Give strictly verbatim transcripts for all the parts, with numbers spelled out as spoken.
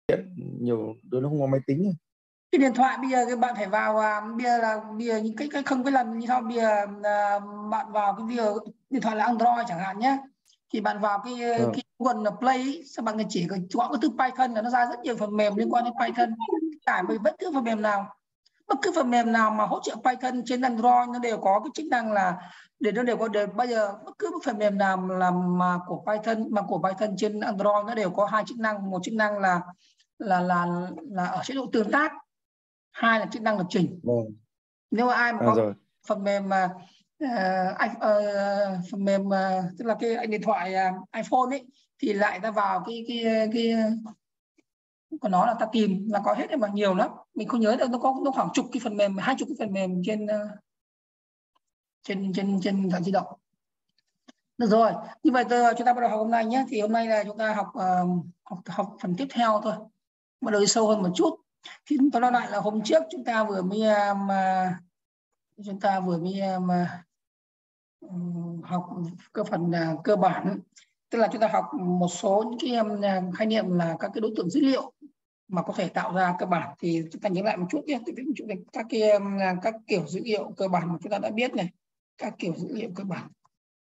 nhiều đứa nó không có máy tính. Cái điện thoại bây giờ các bạn phải vào uh, bây giờ là bây giờ những cái cái không cái lần như sau, bây giờ uh, bạn vào cái video điện thoại là Android chẳng hạn nhé, thì bạn vào cái Vâng. cái Google Play ấy, sao bạn chỉ có gõ cái từ Python là nó ra rất nhiều phần mềm liên quan đến Python. Tải với bất cứ phần mềm nào, bất cứ phần mềm nào mà hỗ trợ Python trên Android nó đều có cái chức năng là để nó đều có đều, bây giờ bất cứ một phần mềm nào làm mà của Python mà của Python trên Android nó đều có hai chức năng, một chức năng là là là là ở chế độ tương tác, hai là chức năng lập trình. Vâng. Nếu mà ai mà À, có rồi. phần mềm mà uh, uh, phần mềm uh, tức là cái điện thoại uh, iPhone ấy thì lại ta vào cái cái cái của nó là ta tìm là có hết, mà nhiều lắm, mình không nhớ được, nó có nó khoảng chục cái phần mềm, hai chục cái phần mềm trên uh, trên trên trên điện thoại di động. Được rồi, như vậy tôi, chúng ta bắt đầu học hôm nay nhé. Thì hôm nay là chúng ta học uh, học học phần tiếp theo thôi, bắt đầu đi sâu hơn một chút. Thì tôi nói lại là hôm trước chúng ta vừa mới mà chúng ta vừa mới mà um, học cái phần uh, cơ bản, tức là chúng ta học một số những cái um, khái niệm là các cái đối tượng dữ liệu mà có thể tạo ra cơ bản. Thì chúng ta nhớ lại một chút nhé, các cái um, các kiểu dữ liệu cơ bản mà chúng ta đã biết này, các kiểu dữ liệu cơ bản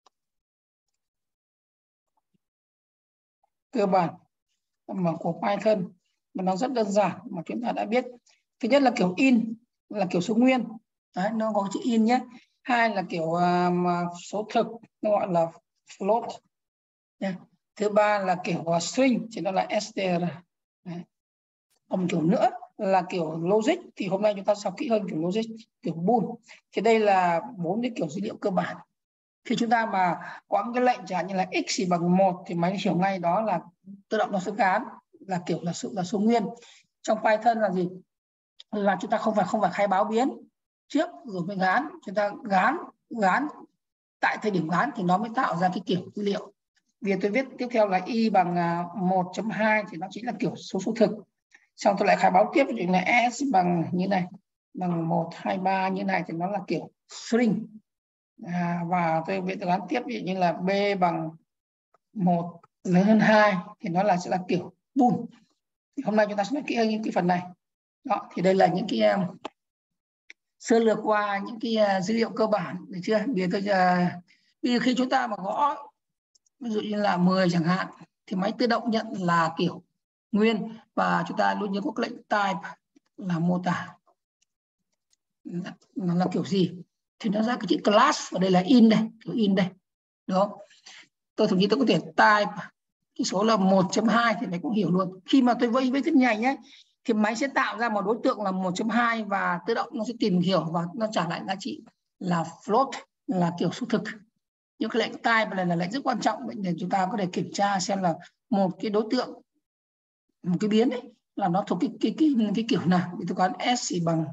cơ bản mà của Python mà nó rất đơn giản mà chúng ta đã biết. Thứ nhất là kiểu in, là kiểu số nguyên. Đấy, nó có chữ in nhé. Hai là kiểu um, số thực, nó gọi là float. Yeah. Thứ ba là kiểu uh, string, thì nó là str. Đấy. Còn một kiểu nữa là kiểu logic, thì hôm nay chúng ta học kỹ hơn kiểu logic, kiểu bool. Thì đây là bốn cái kiểu dữ liệu cơ bản. Khi chúng ta mà có một cái lệnh chẳng hạn như là x thì bằng một thì máy hiểu ngay đó là tự động nó sẽ gán là kiểu là sự là số nguyên. Trong Python là gì? Là chúng ta không phải không phải khai báo biến trước rồi mới gán, chúng ta gán gán tại thời điểm gán thì nó mới tạo ra cái kiểu dữ liệu. Vì tôi viết tiếp theo là y bằng một chấm hai thì nó chính là kiểu số số thực. Xong tôi lại khai báo tiếp thì là s bằng như này, bằng một, hai, ba như này thì nó là kiểu string. À, và tôi viết toán tiếp ví dụ như là b bằng một lớn hơn hai thì nó là sẽ là kiểu bool. Thì hôm nay chúng ta sẽ nói kỹ hơn những cái phần này. Đó, thì đây là những cái um, sơ lược qua những cái uh, dữ liệu cơ bản, được chưa? Bây giờ tôi uh, bây giờ khi chúng ta mà gõ ví dụ như là mười chẳng hạn thì máy tự động nhận là kiểu nguyên, và chúng ta luôn nhớ có lệnh type là mô tả nó là kiểu gì thì nó ra cái chữ class, và đây là in đây, kiểu in đây, đúng không? Tôi thậm chí tôi có thể type cái số là một chấm hai thì máy cũng hiểu luôn. Khi mà tôi vây với rất nhanh nhé thì máy sẽ tạo ra một đối tượng là một chấm hai và tự động nó sẽ tìm hiểu và nó trả lại giá trị là float, là kiểu số thực. Nhưng cái lệnh type này là lệnh rất quan trọng để chúng ta có thể kiểm tra xem là một cái đối tượng, một cái biến ấy là nó thuộc cái cái cái, cái, cái kiểu nào. Thì tôi có s thì bằng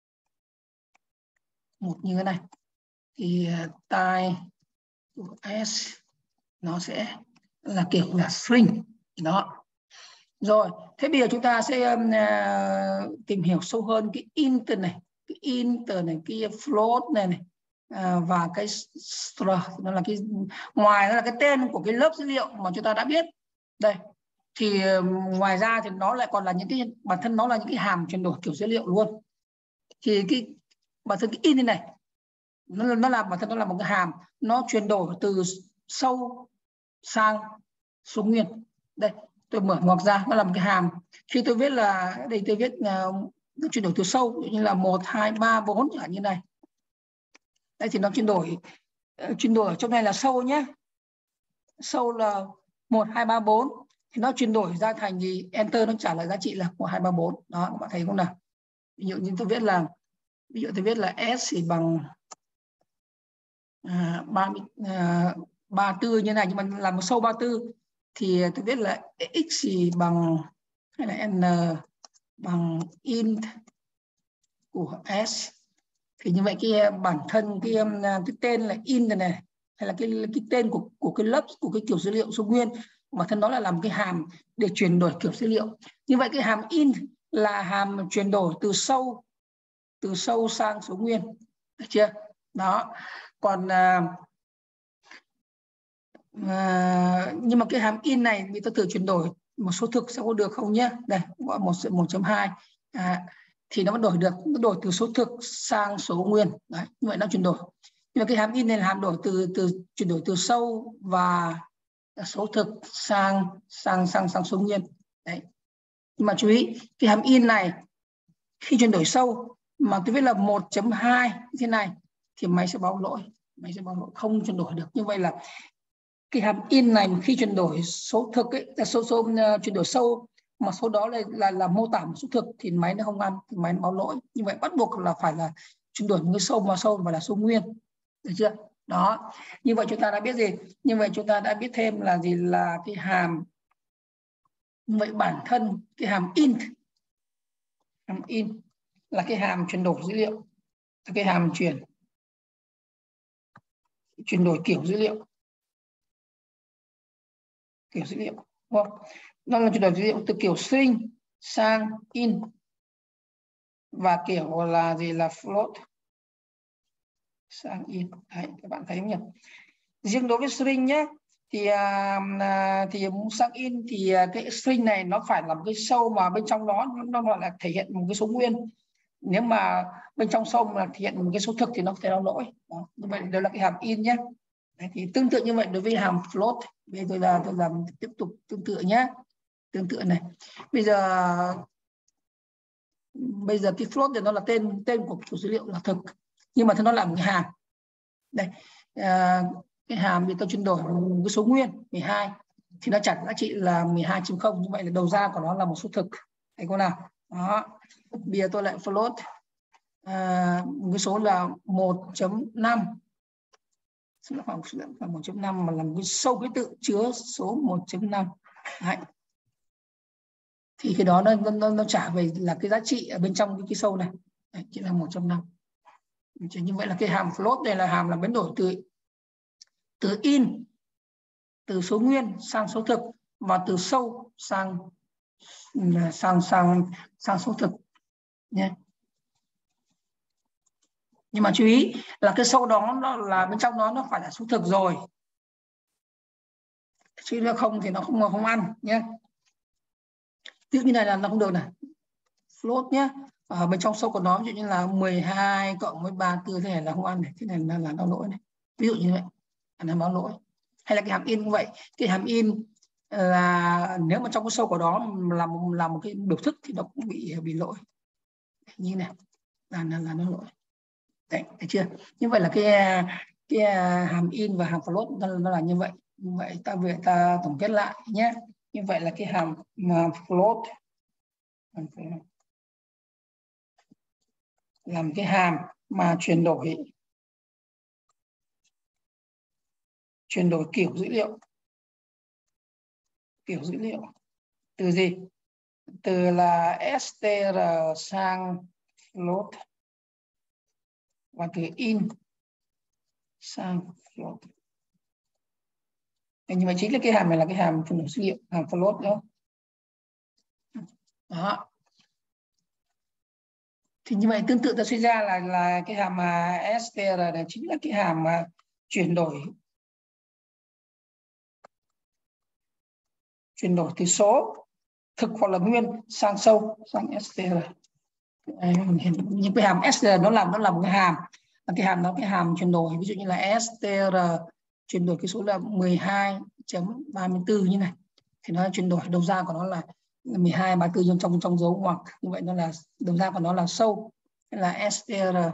một như thế này thì type của s nó sẽ là kiểu là string đó. Rồi, thế bây giờ chúng ta sẽ uh, tìm hiểu sâu hơn cái int này, cái int này, cái float này này uh, và cái str, nó là cái ngoài nó là cái tên của cái lớp dữ liệu mà chúng ta đã biết. Đây. Thì uh, ngoài ra thì nó lại còn là những cái bản thân nó là những cái hàm chuyển đổi kiểu dữ liệu luôn. Thì cái bản thân cái int này nó nó là bản thân nó là một cái hàm, nó chuyển đổi từ sâu sang số nguyên. Đây, tôi mở ngoặc ra, nó là một cái hàm. Khi tôi viết là đây tôi viết uh, nó chuyển đổi từ sâu như là một, hai, ba, bốn chẳng hạn như này. Đây thì nó chuyển đổi uh, chuyển đổi ở trong này là sâu nhé. Sâu là một, hai, ba, bốn thì nó chuyển đổi ra thành gì? Enter nó trả lời giá trị là một, hai, ba, bốn. Đó, các bạn thấy không nào? Ví dụ như tôi viết là ví dụ tôi viết là s thì bằng uh, ba mươi, uh, ba mươi tư như này, nhưng mà là một sâu ba mươi tư thì tôi viết là x thì bằng hay là n bằng int của s. Thì như vậy cái bản thân cái, cái tên là int này, này hay là cái cái tên của của cái lớp của cái kiểu dữ liệu số nguyên, bản thân nó là làm cái hàm để chuyển đổi kiểu dữ liệu. Như vậy cái hàm int là hàm chuyển đổi từ sâu từ sâu sang số nguyên, được chưa? Đó. Còn uh, uh, nhưng mà cái hàm in này vì tôi thử chuyển đổi một số thực sẽ có được không nhé? Đây gọi một một chấm hai à, thì nó đổi được, nó đổi từ số thực sang số nguyên. Đấy, như vậy nó chuyển đổi. Nhưng mà cái hàm in này là hàm đổi từ từ chuyển đổi từ sâu và số thực sang sang sang sang số nguyên. Đấy. Nhưng mà chú ý cái hàm in này khi chuyển đổi sâu mà tôi viết là một chấm hai thế này thì máy sẽ báo lỗi, máy sẽ báo lỗi không chuyển đổi được. Như vậy là cái hàm in này khi chuyển đổi số thực ấy, số số uh, chuyển đổi sâu mà số đó là là, là mô tả một số thực thì máy nó không ăn, thì máy nó báo lỗi. Như vậy bắt buộc là phải là chuyển đổi một cái sâu mà sâu và là số nguyên, được chưa? Đó, như vậy chúng ta đã biết gì? Như vậy chúng ta đã biết thêm là gì, là cái hàm, như vậy bản thân cái hàm int, hàm in là cái hàm chuyển đổi dữ liệu, là cái hàm chuyển chuyển đổi kiểu dữ liệu, kiểu dữ liệu, đúng không? Nó là chuyển đổi dữ liệu từ kiểu string sang in và kiểu là gì, là float sang in. Đấy, các bạn thấy không nhỉ? Riêng đối với string nhé, thì à, thì sang in thì cái string này nó phải là một cái sâu mà bên trong đó nó gọi là thể hiện một cái số nguyên. Nếu mà bên trong sâu mà thể hiện một cái số thực thì nó có thể đau lỗi. Đó. Như vậy đây là cái hàm in nhé. Đấy, thì tương tự như vậy đối với hàm float. Bây giờ tôi là tôi làm tiếp tục tương tự nhé, tương tự này. Bây giờ bây giờ cái float thì nó là tên tên của chủ dữ liệu là thực, nhưng mà nó là một cái hàm. Đây à, cái hàm thì tôi chuyển đổi một cái số nguyên mười hai thì nó chẳng giá trị là mười hai chấm không, như vậy là đầu ra của nó là một số thực. Thấy không nào? Đó. Bây giờ tôi lại float à, một cái số là một chấm năm, nó khoảng là một chấm năm mà là một cái sâu ký tự chứa số một chấm năm. Đấy. Thì cái đó nó, nó nó trả về là cái giá trị ở bên trong cái, cái sâu này. Đấy, chỉ là một chấm năm. Như vậy là cái hàm float đây là hàm là biến đổi từ từ in, từ số nguyên sang số thực, và từ sâu sang sang sang sang số thực nhé. Nhưng mà chú ý là cái sâu đó nó là bên trong nó nó phải là số thực rồi, chứ nếu không thì nó không không ăn nhé. Ví dụ như này là nó không được này, float nhé, ở bên trong sâu của nó ví dụ như là mười hai cộng với ba mươi tư, thế này là không ăn này, thế này là là đau lỗi này, ví dụ như vậy là báo lỗi. Hay là cái hàm in cũng vậy, cái hàm in là nếu mà trong cái sâu của đó là một, là một cái biểu thức thì nó cũng bị bị lỗi như này, là là, là nó lỗi. Đấy, thấy chưa? Như vậy là cái cái hàm in và hàm float nó, nó là như vậy. Như vậy ta về ta tổng kết lại nhé. Như vậy là cái hàm float làm cái hàm mà chuyển đổi chuyển đổi kiểu dữ liệu, kiểu dữ liệu từ gì, từ là str sang float và từ in sang float. Như vậy chính là cái hàm này là cái hàm chuyển đổi dữ liệu, hàm float đó. Đó. Thì như vậy tương tự ta suy ra là là cái hàm str này chính là cái hàm mà chuyển đổi chuyển đổi từ số thực hoặc là nguyên sang sâu, sang str. Những cái hàm str nó làm nó là một cái hàm, cái hàm nó cái hàm chuyển đổi, ví dụ như là str chuyển đổi cái số là mười hai chấm ba mươi tư như này, thì nó chuyển đổi đầu ra của nó là mười hai ba mươi tư trong trong dấu ngoặc, như vậy nó là đầu ra của nó là sâu, là str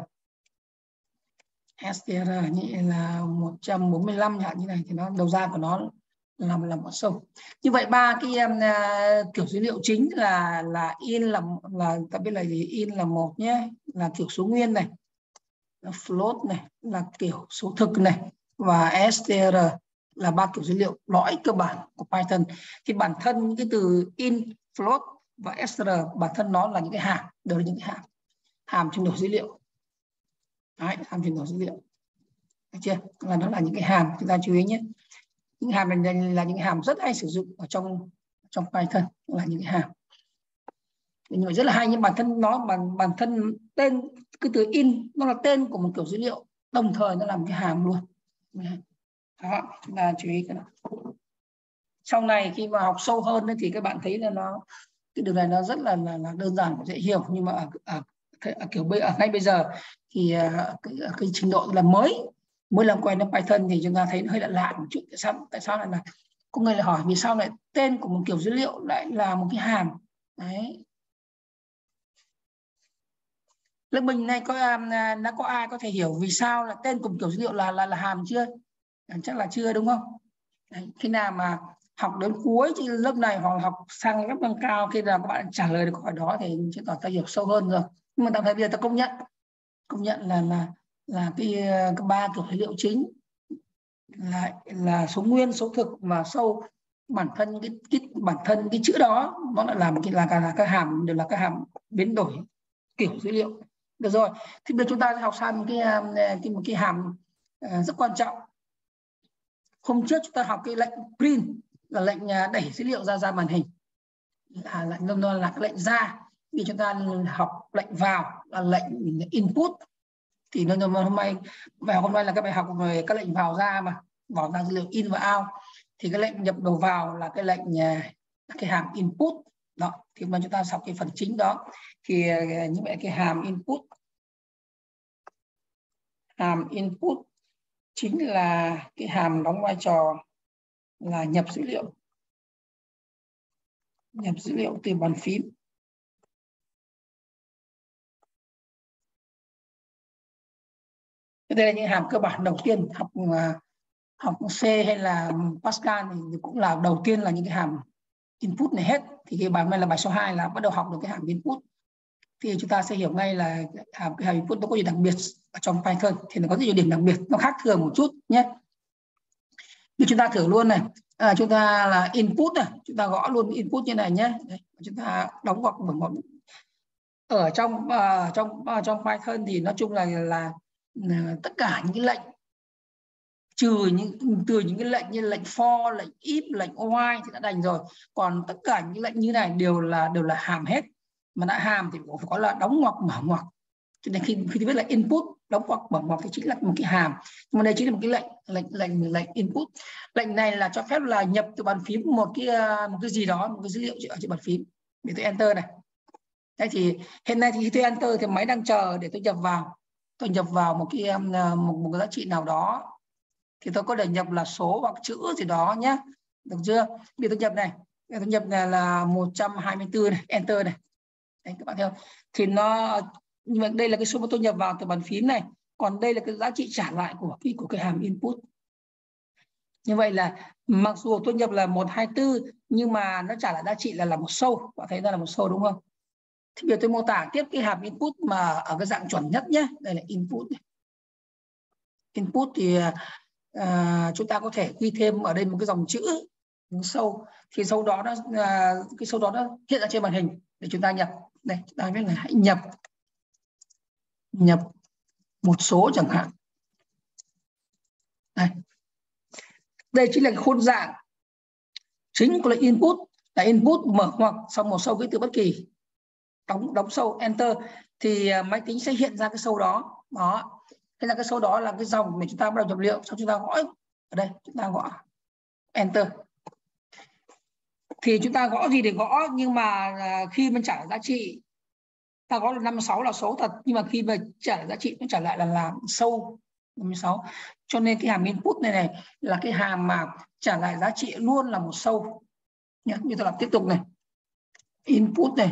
str như là một trăm bốn mươi lăm như này, thì nó đầu ra của nó là là một sâu. Như vậy ba cái um, uh, kiểu dữ liệu chính là là in là là ta biết là gì, in là một nhé, là kiểu số nguyên này, float này là kiểu số thực này, và str là ba kiểu dữ liệu lõi cơ bản của Python. Thì bản thân những cái từ in, float và str bản thân nó là những cái hàm, đều là những cái hàm hàm chuyển đổi dữ liệu. Đấy, hàm chuyển đổi dữ liệu. Được chưa? Là nó là những cái hàm, chúng ta chú ý nhé. Những hàm này là những hàm rất hay sử dụng ở trong trong Python, là những cái hàm. Nhưng mà rất là hay, nhưng bản thân nó bản bản thân tên cái từ in nó là tên của một kiểu dữ liệu, đồng thời nó làm cái hàm luôn. Đó, chúng ta chú ý cái đó. sau này khi mà học sâu hơn ấy, thì các bạn thấy là nó cái điều này nó rất là là, là đơn giản và dễ hiểu, nhưng mà ở, ở, ở, ở kiểu bây ở ngay bây giờ thì ở cái, ở cái trình độ là mới mới làm quen với Python thì chúng ta thấy nó hơi lạ lạ một chút. Tại sao tại sao lại là có người lại hỏi vì sao lại tên của một kiểu dữ liệu lại là một cái hàm đấy. Lớp mình này có đã có ai có thể hiểu vì sao là tên của một kiểu dữ liệu là là là hàm chưa? Chắc là chưa đúng không? Đấy, khi nào mà học đến cuối thì lớp này hoặc học sang lớp nâng cao, khi nào các bạn trả lời được câu hỏi đó thì chứng tỏ ta hiểu sâu hơn rồi. Nhưng mà tạm thời bây giờ ta công nhận công nhận là là là cái, cái ba kiểu dữ liệu chính là là số nguyên, số thực và sâu. Bản thân cái, cái bản thân cái chữ đó nó lại là một cái là, là, là cái hàm đều là cái hàm biến đổi kiểu dữ liệu. Được rồi, thì bây giờ chúng ta sẽ học sang một cái cái một cái hàm rất quan trọng. Hôm trước chúng ta học cái lệnh print là lệnh đẩy dữ liệu ra ra màn hình, là lệnh là, là cái lệnh ra. Vì chúng ta học lệnh vào là lệnh input, thì nó hôm nay bài hôm nay là các bài học về các lệnh vào ra mà vào ra dữ liệu in và out, thì cái lệnh nhập đầu vào là cái lệnh cái hàm input đó. Thì mà chúng ta học cái phần chính đó thì như vậy cái hàm input hàm input chính là cái hàm đóng vai trò là nhập dữ liệu nhập dữ liệu từ bàn phím. Đây là những hàm cơ bản đầu tiên học học C hay là Pascal thì cũng là đầu tiên là những cái hàm input này hết. Thì cái bài này là bài số hai là bắt đầu học được cái hàm input, thì chúng ta sẽ hiểu ngay là hàm cái hàm input nó có gì đặc biệt ở trong Python, thì nó có rất nhiều điểm đặc biệt, nó khác thường một chút nhé. Như chúng ta thử luôn này, à, chúng ta là input này, chúng ta gõ luôn input như này nhé. Đấy, chúng ta đóng ngoặc bằng một ở trong uh, trong uh, trong Python thì nói chung là là uh, tất cả những cái lệnh trừ những từ những cái lệnh như lệnh for, lệnh if, lệnh while thì đã đành rồi, còn tất cả những lệnh như này đều là đều là hàm hết. Mà đã hàm thì phải có là đóng ngoặc mở ngoặc, cho nên khi khi viết là input đóng ngoặc mở ngoặc thì chính là một cái hàm. Nhưng mà đây chính là một cái lệnh lệnh lệnh lệnh input. Lệnh này là cho phép là nhập từ bàn phím một cái một cái gì đó, một cái dữ liệu ở trên bàn phím. Để tôi enter này. Đây thì hiện nay thì khi tôi enter thì máy đang chờ để tôi nhập vào tôi nhập vào một cái một, một cái giá trị nào đó, thì tôi có thể nhập là số hoặc chữ gì đó nhé, được chưa? Bây giờ tôi nhập này, tôi nhập này là một trăm hai mươi tư này, enter này. Đấy, các bạn thấy không? Thì nó nhưng mà đây là cái số mà tôi nhập vào từ bàn phím này, còn đây là cái giá trị trả lại của cái của cái hàm input. Như vậy là mặc dù tôi nhập là một trăm hai mươi tư nhưng mà nó trả lại giá trị là là một sâu, bạn thấy ra là một sâu đúng không? Thì bây giờ tôi mô tả tiếp cái hàm input mà ở cái dạng chuẩn nhất nhé. Đây là input này. Input thì à, chúng ta có thể ghi thêm ở đây một cái dòng chữ sâu, thì sâu đó nó à, cái sâu đó nó hiện ra trên màn hình để chúng ta nhập. Đây chúng ta viết là hãy nhập nhập một số chẳng hạn. Đây, đây chính là cái khuôn dạng chính của lệnh input, là input mở ngoặc xong một sâu ký tự bất kỳ, đóng đóng sâu enter thì máy tính sẽ hiện ra cái sâu đó. Đó, thế là cái sâu đó là cái dòng để chúng ta bắt đầu nhập liệu. Sau chúng ta gõ ở đây, chúng ta gõ enter thì chúng ta gõ gì để gõ, nhưng mà khi mình trả giá trị ta gõ là năm mươi sáu là số thật, nhưng mà khi mà trả giá trị nó trả lại là làm sâu năm mươi sáu. Cho nên cái hàm input này này là cái hàm mà trả lại giá trị luôn là một sâu nhé. Như tôi làm tiếp tục này, input này,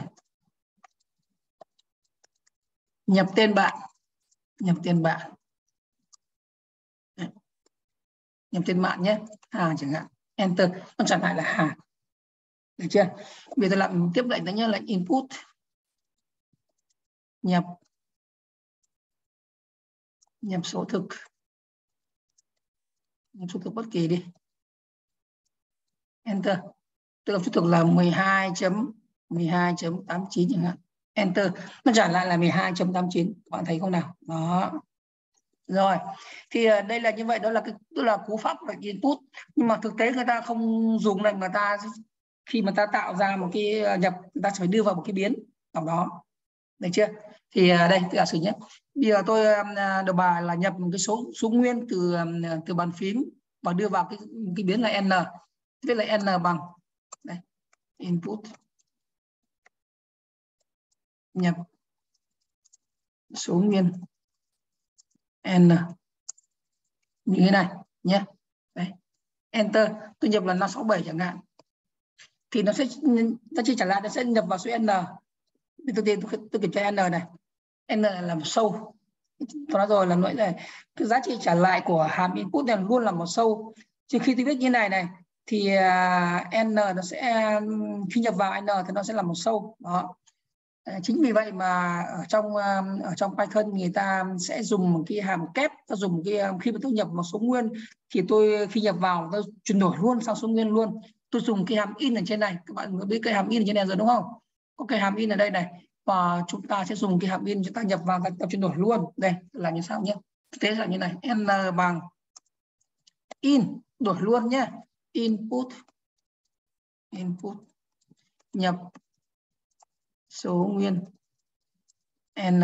nhập tên bạn nhập tên bạn nhập tên bạn nhé, Hà chẳng hạn, enter nó trả lại là Hà, được chưa? Bây giờ làm tiếp lệnh nữa nhé, lệnh input nhập nhập số thực nhập số thực bất kỳ đi, enter. Tôi làm số thực là mười hai chấm tám chín chẳng hạn, enter nó trả lại là mười hai chấm tám chín. Bạn thấy không nào? Đó. Rồi, thì đây là như vậy, đó là cái tức là cú pháp lệnh input, nhưng mà thực tế người ta không dùng này, người ta khi mà ta tạo ra một cái nhập, người ta phải đưa vào một cái biến nào đó, được chưa? Thì đây giả sử nhé, bây giờ tôi đầu bài là nhập một cái số số nguyên từ từ bàn phím và đưa vào cái cái biến là n, Viết là n bằng đây, input nhập số nguyên n như thế này nhé. Đấy. Enter, tôi nhập là năm sáu bảy chẳng hạn, thì nó sẽ nó chỉ trả lại, nó sẽ nhập vào số n. Tôi tiên tôi, tôi kiểm tra n này, n là một sâu. Tôi nói rồi là nãy này, cái giá trị trả lại của hàm input này luôn là một sâu. Chứ khi tôi viết như này này thì uh, n nó sẽ khi nhập vào n thì nó sẽ là một sâu đó. Chính vì vậy mà ở trong ở trong Python người ta sẽ dùng một cái hàm kép, ta dùng cái khi mà tôi nhập một số nguyên thì tôi khi nhập vào tôi chuyển đổi luôn sang số nguyên luôn. Tôi dùng cái hàm in ở trên này, các bạn biết cái hàm in ở trên này rồi đúng không? Có cái hàm in ở đây này, và chúng ta sẽ dùng cái hàm in, chúng ta nhập vào ta chuyển đổi luôn. Đây là như sao nhé? Thế là như này, n bằng in, đổi luôn nhé, input input nhập số nguyên n.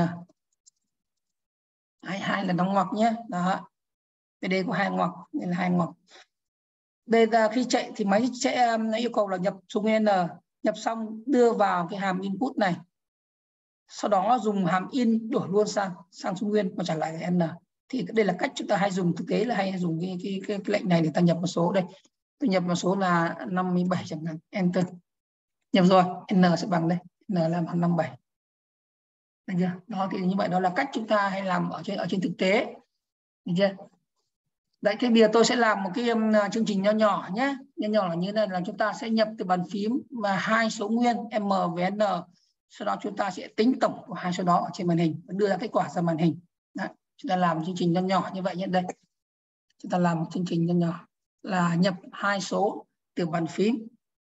Hai, hai là đóng ngoặc nhé, đó. Đây có hai ngoặc, đây là hai ngoặc. Đây là khi chạy thì máy sẽ yêu cầu là nhập số nguyên n, nhập xong đưa vào cái hàm input này, sau đó dùng hàm in đổi luôn sang sang số nguyên và trả lại cái n. Thì đây là cách chúng ta hay dùng, thực tế là hay dùng cái cái, cái, cái lệnh này để ta nhập một số. Đây tôi nhập một số là năm mươi bảy chẳng hạn, enter, nhập rồi, n sẽ bằng đây, n là bằng năm mươi bảy. Được chưa? Đó thì như vậy đó là cách chúng ta hay làm ở trên ở trên thực tế. Được chưa? Đấy, thế bây giờ tôi sẽ làm một cái um, chương trình nho nhỏ nhé. Nho nhỏ là như thế này, là chúng ta sẽ nhập từ bàn phím và hai số nguyên m với n. Sau đó chúng ta sẽ tính tổng của hai số đó ở trên màn hình và đưa ra kết quả ra màn hình. Đấy, chúng ta làm một chương trình nho nhỏ như vậy nhé. Đây, chúng ta làm một chương trình nho nhỏ là nhập hai số từ bàn phím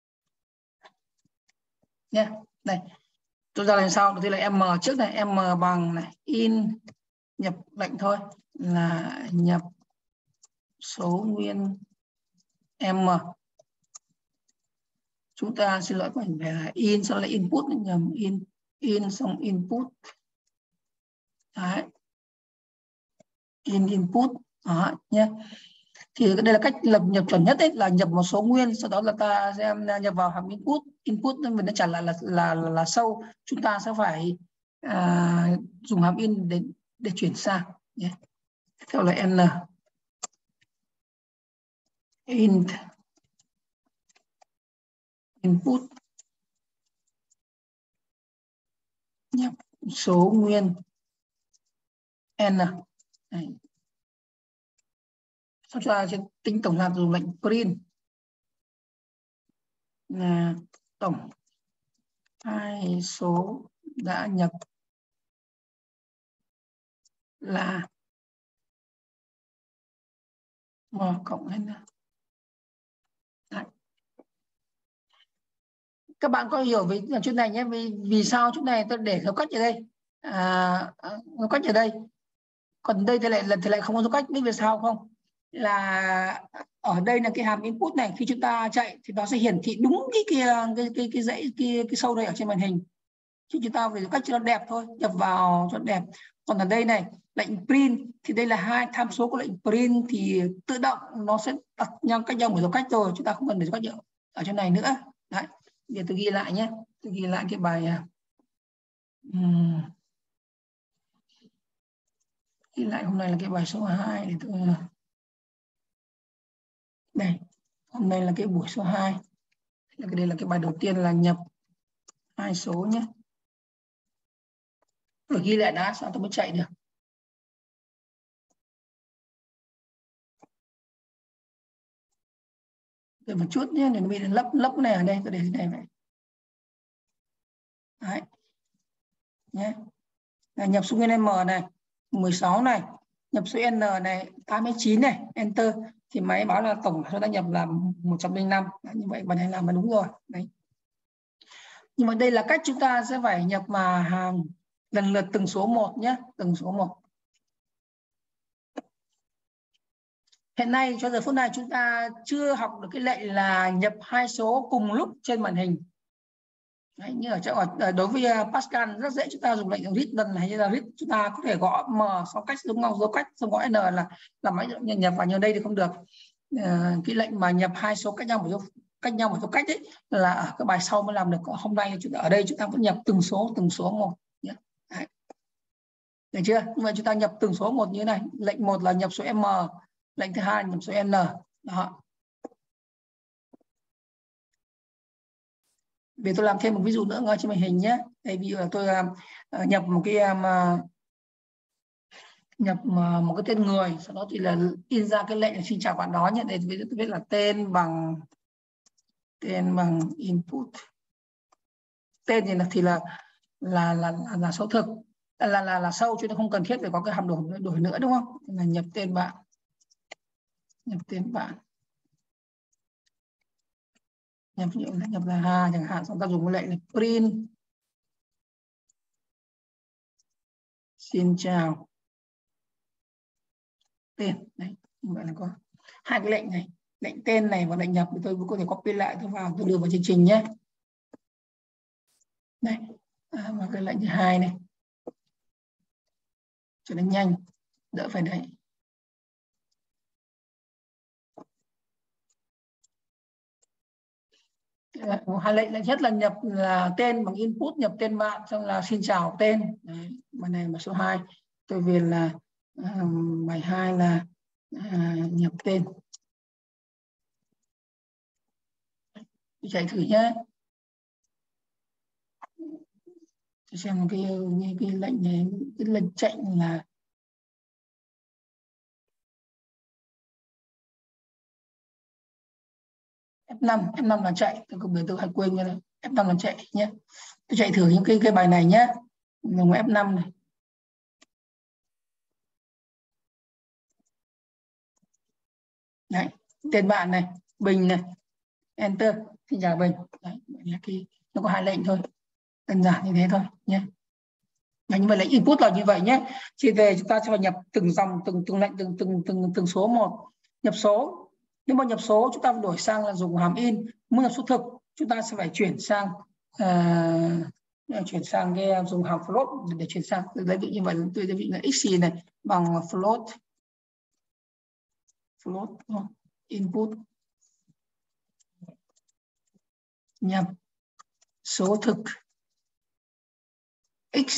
nhé. Đây, tôi ra làm sao? Đầu tiên là m trước này, m bằng này in, nhập lệnh thôi là nhập số nguyên m. Chúng ta xin lỗi mình về là in, sau là input, nhầm in in xong input. Đấy, in input đó nhé. Thì đây là cách lập nhập chuẩn nhất đấy, là nhập một số nguyên, sau đó là ta sẽ nhập vào hàm input, input mình đã trả lại là là là, là sâu, chúng ta sẽ phải à, dùng hàm in để để chuyển sang nhé. Theo là n int input nhập số nguyên n. Đấy. Sau chúng ta sẽ tính tổng hợp dùng lệnh print là tổng hai số đã nhập là m cộng n. Đấy. Các bạn có hiểu về chỗ này nhé, vì vì sao chỗ này tôi để dấu cách ở đây, à, dấu cách ở đây, còn đây thì lại là thì lại không có dấu cách. Biết vì sao không? Là ở đây là cái hàm input này, khi chúng ta chạy thì nó sẽ hiển thị đúng cái kia cái cái cái dãy cái cái sâu đây ở trên màn hình, chứ chúng ta phải dấu cách cho nó đẹp thôi, nhập vào cho nó đẹp. Còn ở đây này, lệnh print thì đây là hai tham số của lệnh print, thì tự động nó sẽ đặt nhau cách nhau một dấu cách rồi, chúng ta không cần phải dấu cách ở trên này nữa. Đấy, để tôi ghi lại nhé, tôi ghi lại cái bài uhm, ghi lại hôm nay là cái bài số hai, để tôi đây, hôm nay là cái buổi số hai, đây là cái bài đầu tiên là nhập hai số nhé. Rồi ghi lại đã, sao tôi mới chạy được. Để một chút nhé, để nó bị lấp lấp này ở đây, tôi để này vậy. Đấy nhé, này, nhập số nguyên m này mười sáu này, nhập số n này tám mươi chín này, enter, thì máy báo là tổng số đã nhập là một trăm lẻ năm. Đấy, như vậy bạn này làm là đúng rồi. Đấy, nhưng mà đây là cách chúng ta sẽ phải nhập mà hàng lần lượt từng số một nhé, từng số một. Hiện nay cho giờ phút này chúng ta chưa học được cái lệnh là nhập hai số cùng lúc trên màn hình. Đấy, như ở chỗ ở, đối với Pascal rất dễ, chúng ta dùng lệnh read lần hay là read, chúng ta có thể gõ m sau cách giống nhau dấu cách, xong gõ n là là máy nhập vào. Như đây thì không được. À, cái lệnh mà nhập hai số cách nhau một dấu cách nhau một số cách đấy, là ở cái bài sau mới làm được. Hôm nay chúng ta ở đây chúng ta vẫn nhập từng số từng số một nhé. Đấy. Được chưa? Nhưng mà chúng ta nhập từng số một như thế này. Lệnh một là nhập số m, lệnh thứ hai là nhập số n. Đó. Để tôi làm thêm một ví dụ nữa ngay trên màn hình nhé. Đây, ví dụ là tôi uh, nhập một cái um, nhập uh, một cái tên người, sau đó thì là in ra cái lệnh xin chào bạn đó nhé. Đây tôi viết là tên bằng tên bằng input. Tên thì là thì là là là là, là số thực, là là là sâu, chứ nó không cần thiết phải có cái hàm đổi đổi nữa, đúng không? Là nhập tên bạn, nhập tên bạn, nhập ví dụ là nhập là Hà chẳng hạn, xong ta dùng cái lệnh là print xin chào tên. Đấy, như vậy là có hai cái lệnh này, lệnh tên này và lệnh nhập. Thì tôi có thể copy lại, tôi vào tôi đưa vào chương trình nhé. Đây, à, và cái lệnh thứ hai này cho nó nhanh, đỡ phải đấy. Hai lệnh là nhất là nhập là tên bằng input, nhập tên bạn, xong là xin chào tên. Đấy, bài này là số hai. Tôi viết là uh, bài hai là uh, nhập tên. Tôi chạy thử nhé. Tôi xem cái cái lệnh này, cái lệnh chạy là F năm, F năm là chạy. Tôi không biết, tôi hay quên như này. F năm là chạy nhé. Tôi chạy thử những cái cái bài này nhé. Dùng F năm này. Đấy, tên bạn này, Bình này, enter, xin chào Bình. Đấy, cái nó có hai lệnh thôi, đơn giản như thế thôi nhé. Đấy, như vậy lệnh input là như vậy nhé. Chỉ về chúng ta sẽ phải nhập từng dòng, từng từng lệnh, từng từng từng từng số một. Nhập số, nếu mà nhập số chúng ta đổi sang là dùng hàm in. Muốn nhập số thực chúng ta sẽ phải chuyển sang uh, chuyển sang cái dùng hàm float để, để chuyển sang. Lấy ví như vậy, tôi lấy ví là x này bằng float, float input nhập số thực x,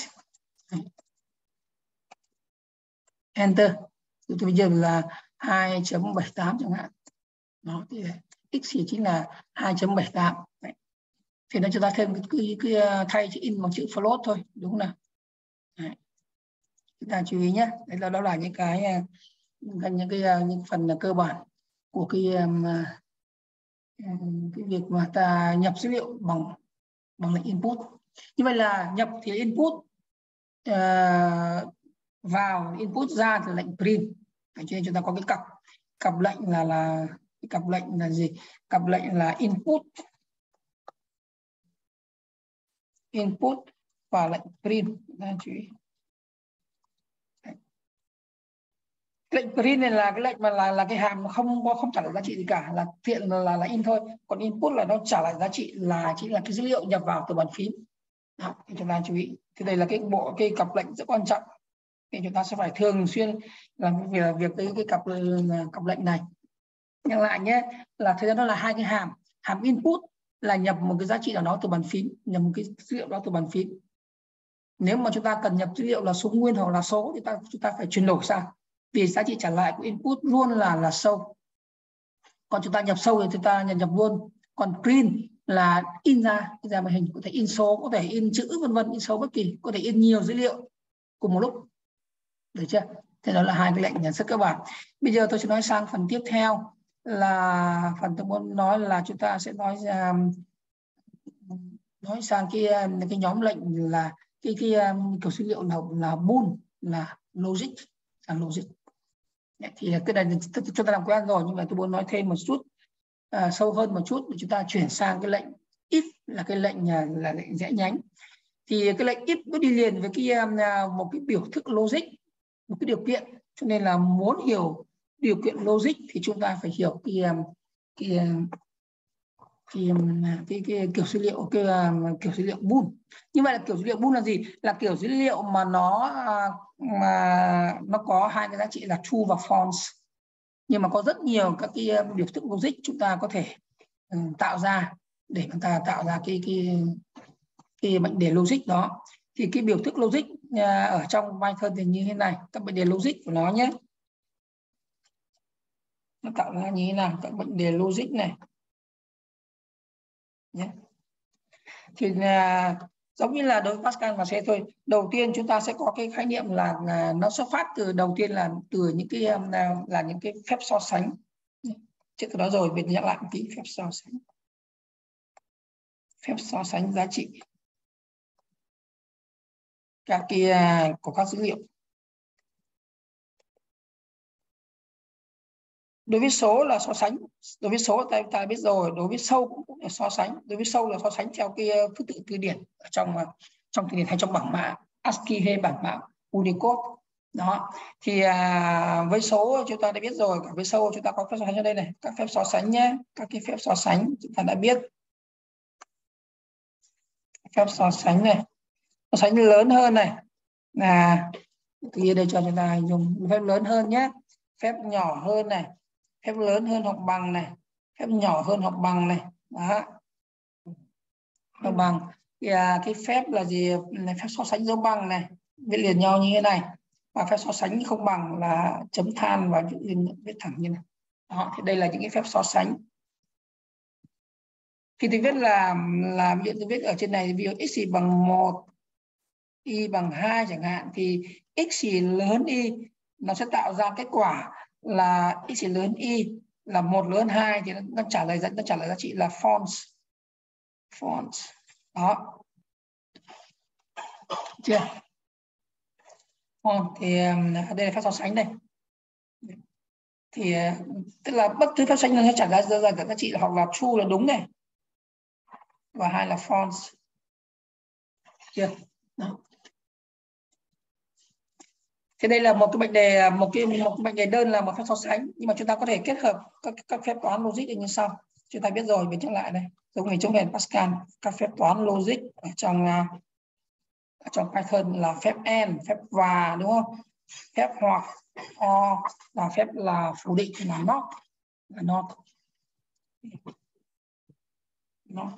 enter. Tôi bây giờ là hai chấm bảy tám chẳng hạn. Đó, thì x thì chính là hai chấm bảy tám. Đấy. Thì nó cho ta thêm cái, cái, cái thay chữ in bằng chữ float thôi, đúng không nào? Đấy. Chúng ta chú ý nhé. Đấy là đó là những cái những cái những phần cơ bản của cái cái việc mà ta nhập dữ liệu bằng bằng lệnh input. Như vậy là nhập thì input, uh, vào input, ra thì lệnh print. Cho nên chúng ta có cái cặp cặp lệnh là là cái cặp lệnh là gì? Cặp lệnh là input input và lệnh print. Chú ý. Lệnh print này là cái lệnh mà là là cái hàm không không trả lại giá trị gì cả, là tiện là, là là in thôi. Còn input là nó trả lại giá trị, là chính là cái dữ liệu nhập vào từ bàn phím. Đó, thì chúng ta chú ý. Thì đây là cái bộ cái cặp lệnh rất quan trọng. Thì chúng ta sẽ phải thường xuyên làm việc việc cái cái cặp cặp lệnh này. Nhắc lại nhé, là thực ra nó là hai cái hàm. Hàm input là nhập một cái giá trị nào đó từ bàn phím, nhập một cái dữ liệu đó từ bàn phím. Nếu mà chúng ta cần nhập dữ liệu là số nguyên hoặc là số thì ta chúng ta phải chuyển đổi sang, vì giá trị trả lại của input luôn là là sâu. Còn chúng ta nhập sâu thì chúng ta nhập nhập luôn. Còn print là in ra, in ra màn hình, có thể in số, có thể in chữ vân vân, in số bất kỳ, có thể in nhiều dữ liệu cùng một lúc. Được chưa? Thế đó là hai cái lệnh nhận rất cơ bản. Bây giờ tôi sẽ nói sang phần tiếp theo, là phần tôi muốn nói là chúng ta sẽ nói ra nói sang cái cái nhóm lệnh là cái cái kiểu dữ liệu là là bool, là logic, là logic. Thì cái này chúng ta làm quen rồi, nhưng mà tôi muốn nói thêm một chút uh, sâu hơn một chút để chúng ta chuyển sang cái lệnh if, là cái lệnh là lệnh rẽ nhánh. Thì cái lệnh if nó đi liền với cái uh, một cái biểu thức logic, một cái điều kiện. Cho nên là muốn hiểu điều kiện logic thì chúng ta phải hiểu cái cái cái, cái, cái kiểu dữ liệu cái kiểu dữ liệu bool. Như vậy là kiểu dữ liệu bool là gì? Là kiểu dữ liệu mà nó mà nó có hai cái giá trị là true và false, nhưng mà có rất nhiều các cái biểu thức logic chúng ta có thể tạo ra để chúng ta tạo ra cái cái cái mệnh đề logic đó. Thì cái biểu thức logic ở trong Python thì như thế này, các mệnh đề logic của nó nhé. Nó tạo ra như thế nào, các mệnh đề logic này nhé. Thì là giống như là đối với Pascal và C thôi. Đầu tiên chúng ta sẽ có cái khái niệm là, là nó xuất phát từ đầu tiên là từ những cái là, là những cái phép so sánh. Trước đó rồi mình nhắc lại một tí phép so sánh. Phép so sánh giá trị các cái của các dữ liệu. Đối với số là so sánh, đối với số ta, ta biết rồi, đối với sâu cũng, cũng là so sánh. Đối với sâu là so sánh theo cái thứ tự từ điển ở trong trong từ điển hay trong bảng mã a ét ci i hay bảng mã Unicode đó. Thì à, với số chúng ta đã biết rồi, cả với sâu chúng ta có phép so sánh ở đây này, các phép so sánh nhé, các cái phép so sánh chúng ta đã biết. Phép so sánh này, so sánh lớn hơn này là thì đây cho chúng ta dùng phép lớn hơn nhé, phép nhỏ hơn này, phép lớn hơn hoặc bằng này, phép nhỏ hơn hoặc bằng này đó, hoặc bằng. Thì à, cái phép là gì, là phép so sánh dấu bằng này viết liền nhau như thế này, và phép so sánh không bằng là chấm than và viết, viết thẳng như này đó. Thì đây là những cái phép so sánh. Khi tôi viết là là ví dụ tôi viết ở trên này, ví dụ x bằng một, y bằng hai chẳng hạn, thì x lớn y nó sẽ tạo ra kết quả là x lớn y là một lớn hai, thì nó, nó trả lời nó trả lời giá trị là false. False đó, chưa? False. Thì đây là phép so sánh đây. Thì tức là bất cứ phép so sánh nó sẽ trả ra ra giá trị là hoặc là true là đúng này, và hai là false. Chưa? Đó. Thì đây là một cái mệnh đề, một cái một cái mệnh đề đơn là một phép so sánh, nhưng mà chúng ta có thể kết hợp các các phép toán logic như sau. Chúng ta biết rồi, mình nhắc lại đây, giống như trong nền Pascal, các phép toán logic ở trong ở trong Python là phép and, phép và, đúng không? Phép hoặc, or, và phép là phủ định là not, là not. Not.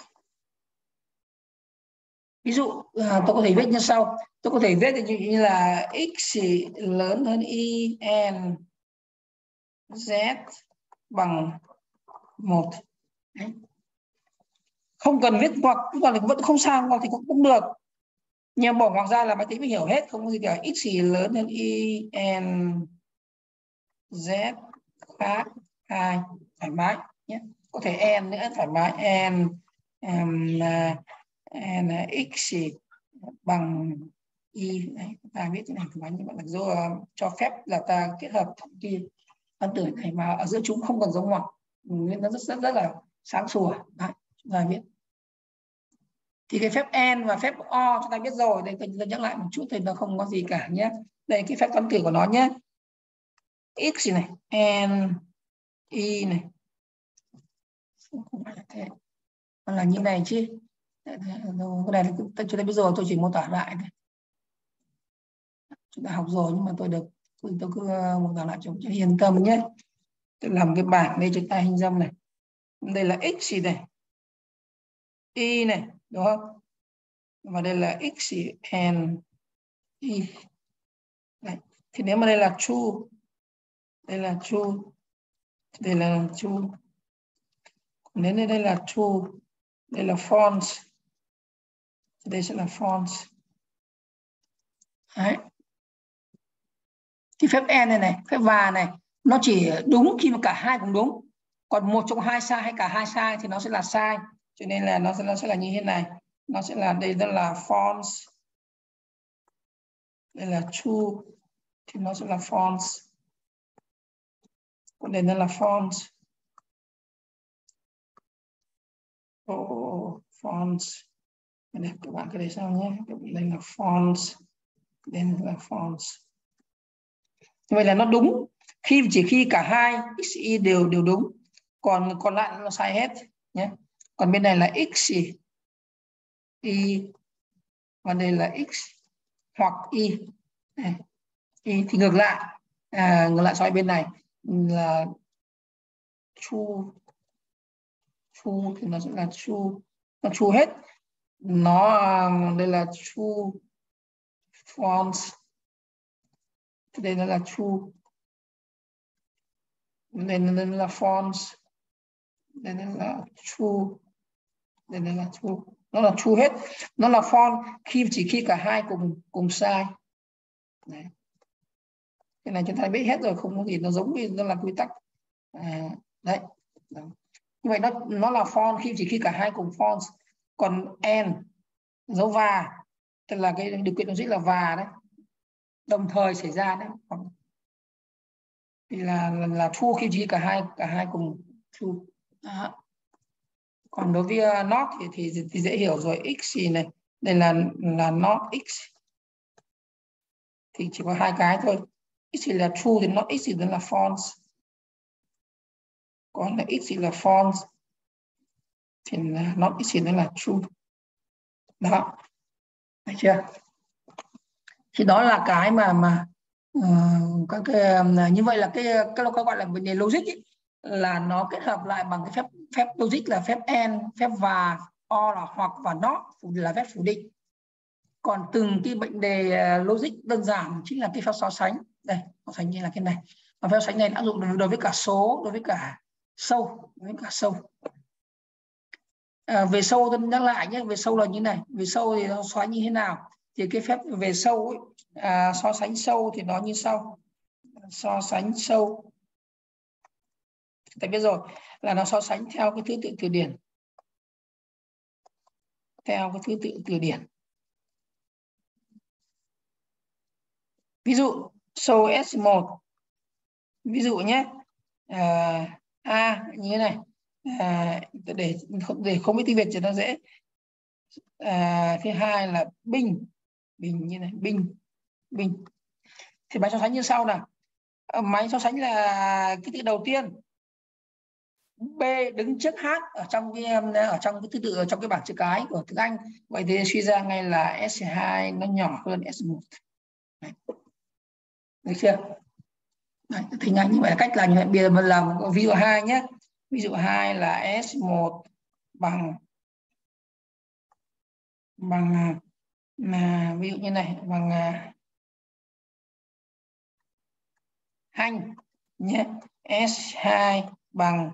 Ví dụ tôi có thể viết như sau, tôi có thể viết như, như là x lớn hơn y and z bằng một. Đấy. Không cần viết ngoặc, còn vẫn không sao, ngoặc thì cũng, cũng được, nhưng bỏ ngoặc ra là máy tính mới hiểu hết, không có gì cả. X lớn hơn y and z khác hai, thoải mái nhé. Có thể and nữa, thoải mái. And um, and x bằng y. Đấy, ta viết thế này thoải mái, nhưng mà là do cho phép là ta kết hợp thông tin phân tử này mà ở giữa chúng không cần dấu ngoặc, nó rất rất rất là sáng sủa. Đấy, chúng ta biết. Thì cái phép and và phép or chúng ta biết rồi, đây tôi nhắc lại một chút thì nó không có gì cả nhé. Đây cái phép phân tử của nó nhé, x này and y này, không phải là thế, nó là như này chứ. Cái này chúng ta biết rồi, tôi chỉ mô tả lại này. Chúng ta học rồi nhưng mà tôi được tôi, tôi cứ mô tả lại cho, cho yên tâm nhé. Tôi làm cái bảng đây chúng ta hình dung này, đây là x này, y này, đúng không? Và đây là x and y. Đấy. Thì nếu mà đây là true, đây là true, đây là true, nếu đây, đây là true, đây là false, đây sẽ là false. Đấy. Thì phép and này này, phép và này, nó chỉ đúng khi mà cả hai cũng đúng, còn một trong hai sai hay cả hai sai thì nó sẽ là sai, cho nên là nó sẽ nó sẽ là như thế này, nó sẽ là đây, đó là false, đây là true thì nó sẽ là false, còn đây nó là false. Oh, false. Đây, các bạn cứ để sao nhé, đây là false, đây là false. Vậy là nó đúng khi chỉ khi cả hai x y đều đều đúng, còn còn lại nó sai hết nhé. Còn bên này là x y và đây là x hoặc y. Đây. Y thì ngược lại, à, ngược lại so với bên này là true true thì nó sẽ là true, nó true hết. Nó đây là true false, đây nó là true, đây nó là false, đây nó là true, đây nó là true, nó là true hết, nó là false khi chỉ khi cả hai cùng cùng sai. Đấy. Cái này chúng ta biết hết rồi, không có gì nó giống như nó là quy tắc. À, đấy. Đó. Như vậy nó nó là false khi chỉ khi cả hai cùng false. Còn and dấu và tức là cái điều kiện logic là và đấy, đồng thời xảy ra đấy, thì là là, là true khi chỉ cả hai cả hai cùng true. Đó. Còn đối với uh, not thì, thì thì dễ hiểu rồi, x gì này, đây là là not x thì chỉ có hai cái thôi, x thì là true thì not x thì là false, còn là x thì là false thì là not x thì là true. Đó, thấy chưa? Thì đó là cái mà mà uh, các cái uh, như vậy là cái cái nó gọi là vấn đề logic ấy, là nó kết hợp lại bằng cái phép phép logic là phép and, phép và, or là hoặc và not là phép phủ định. Còn từng cái bệnh đề logic đơn giản chính là cái phép so sánh. Đây, so sánh như là cái này. Và phép so sánh này áp dụng đối với cả số, đối với cả sâu, đối với cả sâu. À, về sâu tôi nhắc lại nhé, về sâu là như này, về sâu thì nó xoáy như thế nào? Thì cái phép về sâu ấy, à, so sánh sâu thì nó như sau. So sánh sâu, ta biết rồi là nó so sánh theo cái thứ tự từ điển, theo cái thứ tự từ điển. Ví dụ show S một, ví dụ nhé, à, A như thế này, à, để để không biết tiếng Việt cho nó dễ. À, thứ hai là binh, bình như này, binh, binh. Thì máy so sánh như sau nào. À, máy so sánh là cái từ đầu tiên, B đứng trước H ở trong cái ở trong cái thứ tự ở trong cái bảng chữ cái của tiếng Anh. Vậy thì suy ra ngay là S hai nó nhỏ hơn S một. Đấy. Được chưa? Đấy, thì ngay như vậy là cách làm như vậy. Bây giờ mình làm ví dụ hai nhé. Ví dụ hai là S một bằng bằng là ví dụ như này, bằng hành nhé. S hai bằng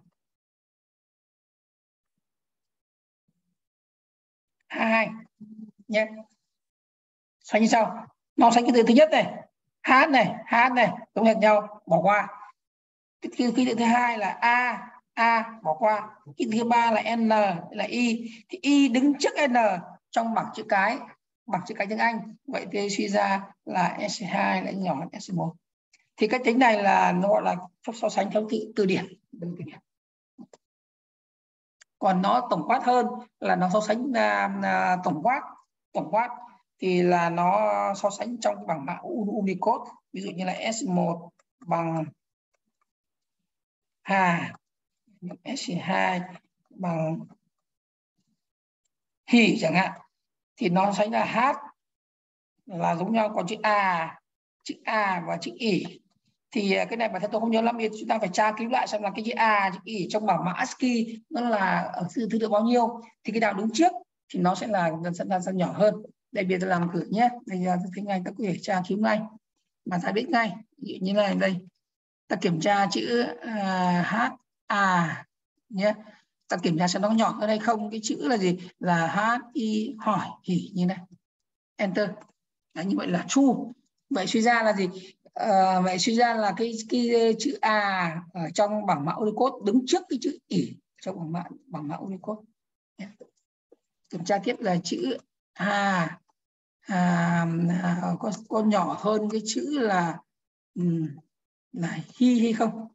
hai nhé. Xoay như sau. Nó xoay cái từ thứ nhất này, H này, H này giống hệt nhau, bỏ qua. Cái cái từ thứ hai là A, A bỏ qua. Cái thứ ba là N là Y, thì Y đứng trước N trong bảng chữ cái, bảng chữ cái tiếng Anh. Vậy thì suy ra là S hai lại nhỏ hơn S một. Thì cách tính này là nó gọi là phép so sánh theo từ, từ điển. Còn nó tổng quát hơn là nó so sánh uh, tổng quát, tổng quát thì là nó so sánh trong bảng mã Unicode. Ví dụ như là S một bằng Hà, S hai bằng Hỷ chẳng hạn, thì nó sánh là H là giống nhau, còn chữ A, chữ A và chữ ỉ thì cái này bản thân tôi không nhớ lắm, thì chúng ta phải tra cứu lại xem là cái chữ A, chữ ỉ trong bảng mã a ét ci ai nó là ở thứ tự bao nhiêu, thì cái nào đứng trước thì nó sẽ là sẽ là nhỏ hơn. Đây bây giờ làm thử nhé, bây giờ tôi thấy ngay ta có thể tra cứu ngay mà ta biết ngay. Ví dụ như này, đây ta kiểm tra chữ uh, H A nhé, ta kiểm tra xem nó nhỏ hơn hay không. Cái chữ là gì? Là H I hỏi hỉ như này, enter. Đấy, như vậy là true. Vậy suy ra là gì? À, vậy suy ra là cái cái chữ A ở trong bảng mã Unicode đứng trước cái chữ ỉ trong bảng mã bảng mã Unicode. Kiểm tra tiếp là chữ A à, à, có có nhỏ hơn cái chữ là um, là hi hay không?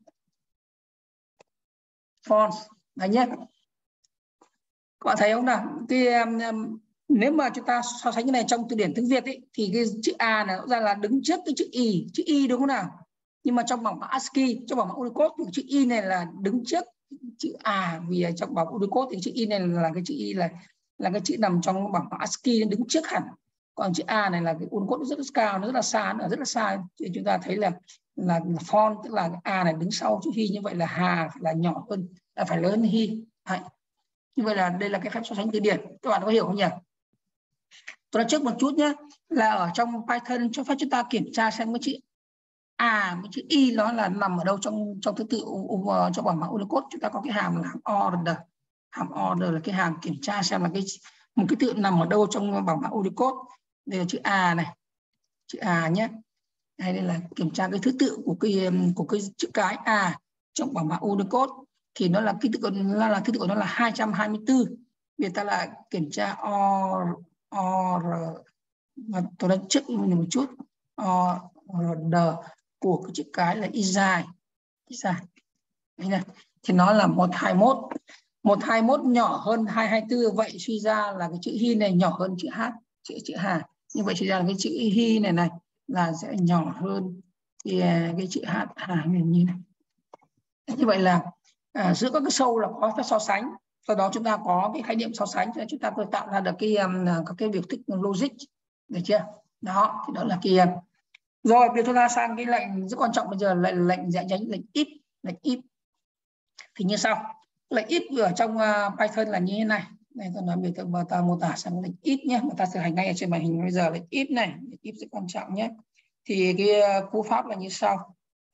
False. Đấy nhé. Các bạn thấy không nào? Cái um, nếu mà chúng ta so sánh cái này trong từ điển tiếng Việt ấy, thì cái chữ A này rõ ra là đứng trước cái chữ Y, chữ Y đúng không nào? Nhưng mà trong bảng mã a ét ci ai, trong bảng mã Unicode thì chữ Y này là đứng trước chữ A, vì trong bảng Unicode thì chữ Y này là cái chữ Y là là cái chữ nằm trong bảng mã a ét ci ai đứng trước hẳn. Còn chữ A này là cái Unicode rất là cao, nó rất là xa, nó rất là xa. Thì chúng ta thấy là là, là font, tức là A này đứng sau chữ Hi, như vậy là Hà phải là nhỏ hơn, là phải lớn hơn Hi. Đấy. Như vậy là đây là cái phép so sánh từ điển, các bạn có hiểu không nhỉ? Tôi nói trước một chút nhé, là ở trong Python cho phép chúng ta kiểm tra xem cái chữ A, cái chữ Y nó là nằm ở đâu trong trong thứ tự trong bảng mã Unicode. Chúng ta có cái hàm là hàm order. Hàm order là cái hàm kiểm tra xem là cái một cái tự nằm ở đâu trong bảng mã Unicode. Đây là chữ A này, chữ A nhé. Hay đây là kiểm tra cái thứ tự của cái của cái chữ cái A trong bảng mã Unicode, thì nó là cái tự nó là thứ tự của nó là hai trăm hai mươi tư. Bây giờ ta lại kiểm tra or or và tôi đã check một chút order của cái chữ cái là y dài, y dài. Đấy này. Thì nó là một trăm hai mươi mốt. một trăm hai mươi mốt nhỏ hơn hai trăm hai mươi tư, vậy suy ra là cái chữ hy này nhỏ hơn chữ h, chữ chữ hà. Như vậy suy ra là cái chữ hy này này là sẽ nhỏ hơn thì cái chữ h hà như này. Như vậy là à, giữa các cái sâu là có phép so sánh, sau đó chúng ta có cái khái niệm so sánh cho chúng ta tôi tạo ra được cái um, các cái biểu thức logic, được chưa? Đó thì đó là kia. Rồi bây giờ chúng ta sang cái lệnh rất quan trọng bây giờ, lệnh lệnh dạng nhánh, lệnh if. Lệnh if thì như sau. Lệnh if ở trong uh, Python là như thế này. Đây tôi nói biểu tượng và ta mô tả sang lệnh if nhé, mà ta thực hành ngay ở trên màn hình bây giờ. Lệnh if này, lệnh if rất quan trọng nhé. Thì cái uh, cú pháp là như sau.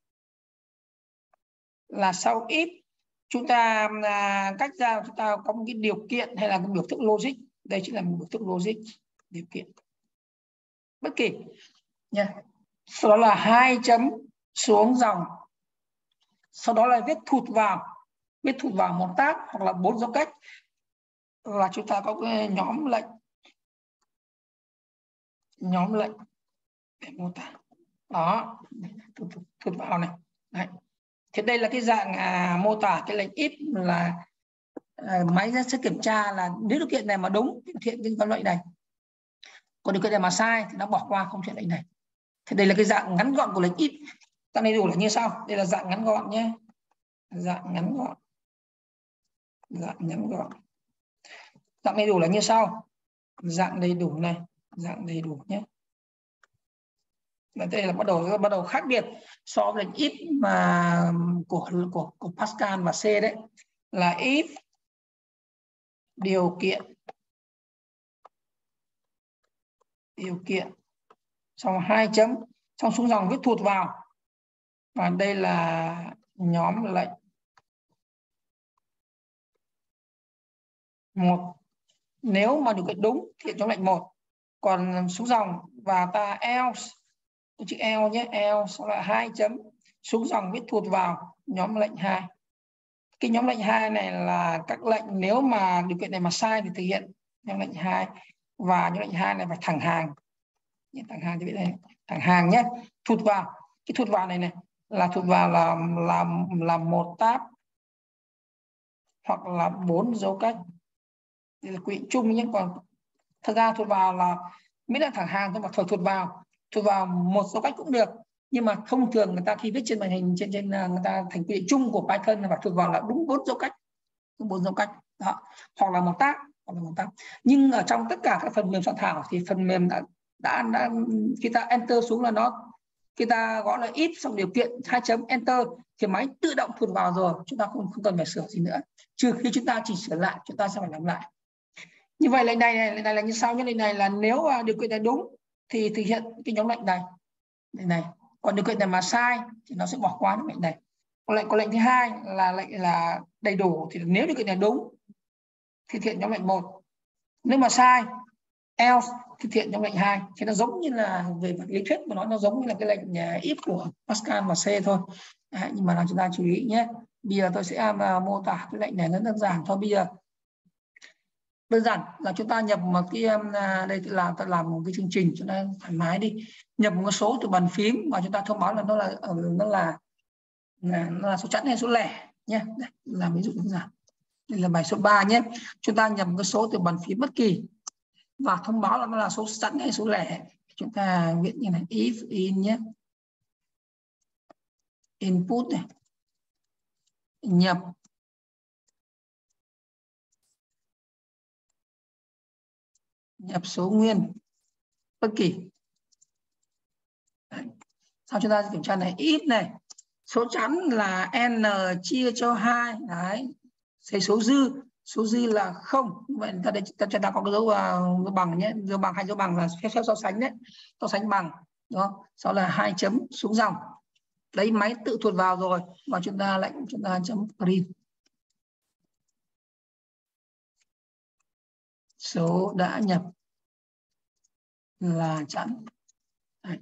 Là sau if chúng ta uh, cách ra chúng ta có một cái điều kiện hay là cái biểu thức logic. Đây chính là một biểu thức logic điều kiện bất kỳ nha. Sau đó là hai chấm xuống dòng, sau đó là viết thụt vào, viết thụt vào một tab hoặc là bốn dấu cách, là chúng ta có cái nhóm lệnh, nhóm lệnh để mô tả. Đó, thụt, thụt, thụt vào này. Đấy. Thì đây là cái dạng à, mô tả cái lệnh if là à, máy sẽ kiểm tra là nếu điều kiện này mà đúng thì thực hiện cái con lệnh này, còn điều kiện này mà sai thì nó bỏ qua không thực hiện lệnh này. Thì đây là cái dạng ngắn gọn của lệnh if. Dạng đầy đủ là như sau. Đây là dạng ngắn gọn nhé. Dạng ngắn gọn. Dạng ngắn gọn. Dạng đầy đủ là như sau. Dạng đầy đủ này. Dạng đầy đủ nhé. Và đây là bắt đầu bắt đầu khác biệt so với lệnh if mà của của của Pascal và C đấy, là if điều kiện điều kiện xong hai chấm xong xuống dòng viết thụt vào, và đây là nhóm lệnh một. Nếu mà điều kiện đúng thì trong lệnh một, còn xuống dòng và ta else, chữ else nhé, else xong là hai chấm xuống dòng viết thụt vào nhóm lệnh hai. Cái nhóm lệnh hai này là các lệnh nếu mà điều kiện này mà sai thì thực hiện nhóm lệnh hai, và nhóm lệnh hai này phải thẳng hàng, thẳng hàng thì biết đây, thẳng hàng nhé. Thụt vào, cái thụt vào này này là thụt vào là là là một tab hoặc là bốn dấu cách. Đây là quy định chung nhé, còn thật ra thụt vào là miễn là thẳng hàng thôi, mà thụt vào thụt vào một dấu cách cũng được, nhưng mà thông thường người ta khi viết trên màn hình trên trên người ta thành quy định chung của Python là phải thụt vào là đúng bốn dấu cách, đúng bốn dấu cách đó, hoặc là một tab, hoặc là một tab. Nhưng ở trong tất cả các phần mềm soạn thảo thì phần mềm đã đã, đã khi ta enter xuống là nó, khi ta gõ là if xong điều kiện hai chấm enter thì máy tự động thụt vào rồi, chúng ta không không cần phải sửa gì nữa, trừ khi chúng ta chỉ sửa lại, chúng ta sẽ phải làm lại. Như vậy lệnh này, này lệnh này là như sau nhé. Lệnh này là nếu điều kiện này đúng thì thực hiện cái nhóm lệnh này, lệnh này. Còn điều kiện này mà sai thì nó sẽ bỏ qua lệnh này. Còn lệnh có lệnh thứ hai là lệnh là đầy đủ, thì nếu điều kiện này đúng thì thực hiện nhóm lệnh một, nếu mà sai else thực hiện nhóm lệnh hai. Thì nó giống như là về mặt lý thuyết mà nói, nó giống như là cái lệnh if của Pascal và C thôi. Đấy, nhưng mà là chúng ta chú ý nhé. Bây giờ tôi sẽ mô tả cái lệnh này rất đơn giản thôi. Bây giờ đơn giản là chúng ta nhập một cái đây là ta làm một cái chương trình cho nó thoải mái đi, nhập một số từ bàn phím và chúng ta thông báo là nó là nó là nó là số chẵn hay số lẻ nhé. Đây, làm ví dụ đơn giản. Đây là bài số ba nhé. Chúng ta nhập một cái số từ bàn phím bất kỳ và thông báo là nó là số chẵn hay số lẻ. Chúng ta viết như này, if in nhé, input này, nhập nhập số nguyên bất kỳ. Đấy. Sau chúng ta kiểm tra này, if này, số chẵn là n chia cho hai, đấy, xây số dư số dư là không. Vậy ta đây ta chúng ta có cái dấu, uh, dấu bằng nhé, dấu bằng hay dấu bằng là phép so sánh đấy, so sánh bằng, đúng không? Sau là hai chấm xuống dòng. Đấy, máy tự thuật vào rồi và chúng ta lệnh chúng ta chấm print số đã nhập là chẵn. Đấy.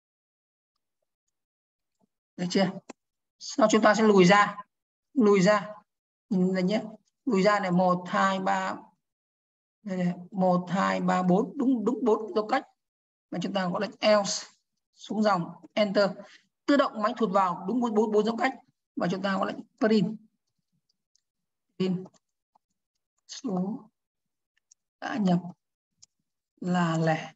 Được chưa? Sau chúng ta sẽ lùi ra, lùi ra nhìn này nhé, lùi ra này một hai ba, một hai ba bốn, đúng đúng bốn dấu cách, và chúng ta gọi là else xuống dòng enter, tự động máy thụt vào đúng bốn bốn dấu cách, và chúng ta gọi là print print số đã nhập là lẻ.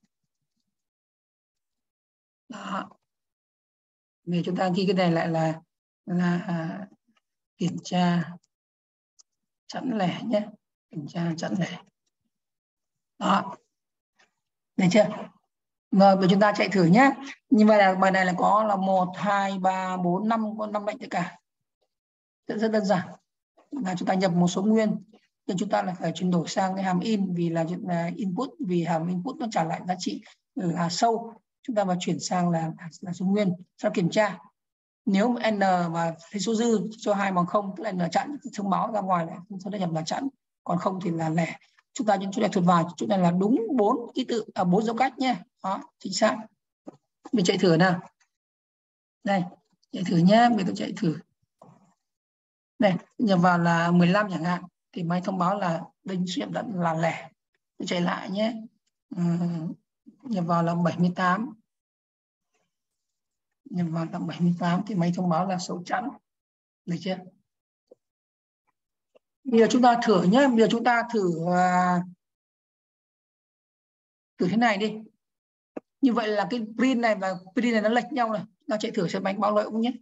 Đó. Vì chúng ta ghi cái này lại là là à, kiểm tra chẵn lẻ nhé, kiểm tra chẵn lẻ. Đó, được chưa? Rồi bây chúng ta chạy thử nhé. Như vậy là bài này là có là một hai ba bốn năm, có năm lệnh tất cả, rất, rất đơn giản. Là chúng ta nhập một số nguyên, nhưng chúng ta là phải chuyển đổi sang cái hàm in, vì là, là input, vì hàm input nó trả lại giá trị là sâu, chúng ta phải chuyển sang là là số nguyên. Sau kiểm tra, nếu mà n mà thấy số dư cho hai bằng không, tức là n chẵn, thông báo ra ngoài là số đã nhập là chẵn, còn không thì là lẻ. Chúng ta những chỗ này thuật vào chỗ này là đúng bốn ký tự, à bốn dấu cách nhé. Đó, chính xác. Mình chạy thử nào. Đây, chạy thử nhé, mình tôi chạy thử. Đây, nhập vào là mười lăm chẳng hạn, thì máy thông báo là đinh số nhập là lẻ. Tôi chạy lại nhé. Ừ, nhập vào là bảy mươi tám. Nhập vào là bảy mươi tám thì máy thông báo là số chẵn. Được chưa? Bây giờ chúng ta thử nhé, bây giờ chúng ta thử uh, thử thế này đi. Như vậy là cái print này và print này nó lệch nhau này. Ta chạy thử xem bánh báo lợi cũng nhé.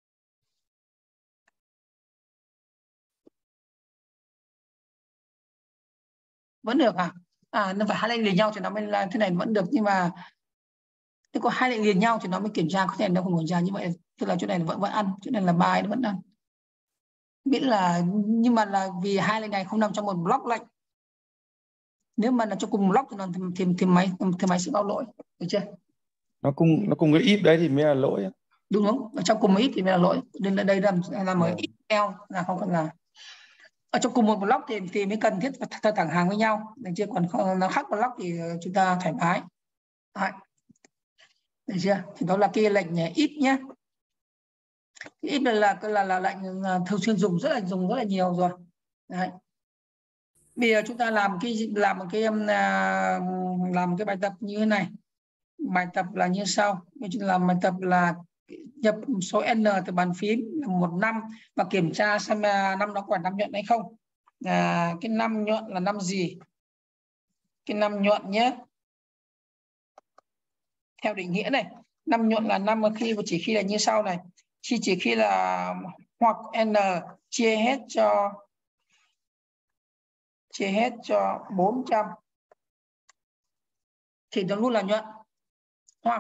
Vẫn được à? À, nó phải hai lệnh liền nhau thì nó mới là thế này vẫn được, nhưng mà nếu có hai lệnh liền nhau thì nó mới kiểm tra, có thể nó không kiểm tra như vậy, tức là chỗ này vẫn vẫn ăn, chỗ này là bài nó vẫn ăn. Miễn là, nhưng mà là vì hai lệnh này không nằm trong một block lệnh. Nếu mà là cho cùng block thì nó thì, thì máy thì máy sẽ báo lỗi, được chưa? Nó cùng nó cùng cái if đấy thì mới là lỗi. Đúng không? Ở trong cùng ít thì mới là lỗi. Nên là đây là là mới ít eo là không cần là ở trong cùng một block thì thì mới cần thiết phải thẳng hàng với nhau, được chưa? Còn không, nó khác block thì chúng ta thoải mái. Đấy. Được chưa? Thì đó là cái lệnh ít nhé. Ít là là là, là lệnh thường xuyên dùng, rất là dùng rất là nhiều rồi. Đấy. Bây giờ chúng ta làm cái làm một cái làm một cái bài tập như thế này. Bài tập là như sau. Chúng ta làm bài tập là nhập số n từ bàn phím là một năm và kiểm tra xem năm nó còn năm nhuận hay không. À, cái năm nhuận là năm gì? Cái năm nhuận nhé. Theo định nghĩa này, năm nhuận là năm khi và chỉ khi là như sau này. Khi chỉ khi là hoặc n chia hết cho chia hết cho bốn trăm thì nó luôn là nhuận. Hoặc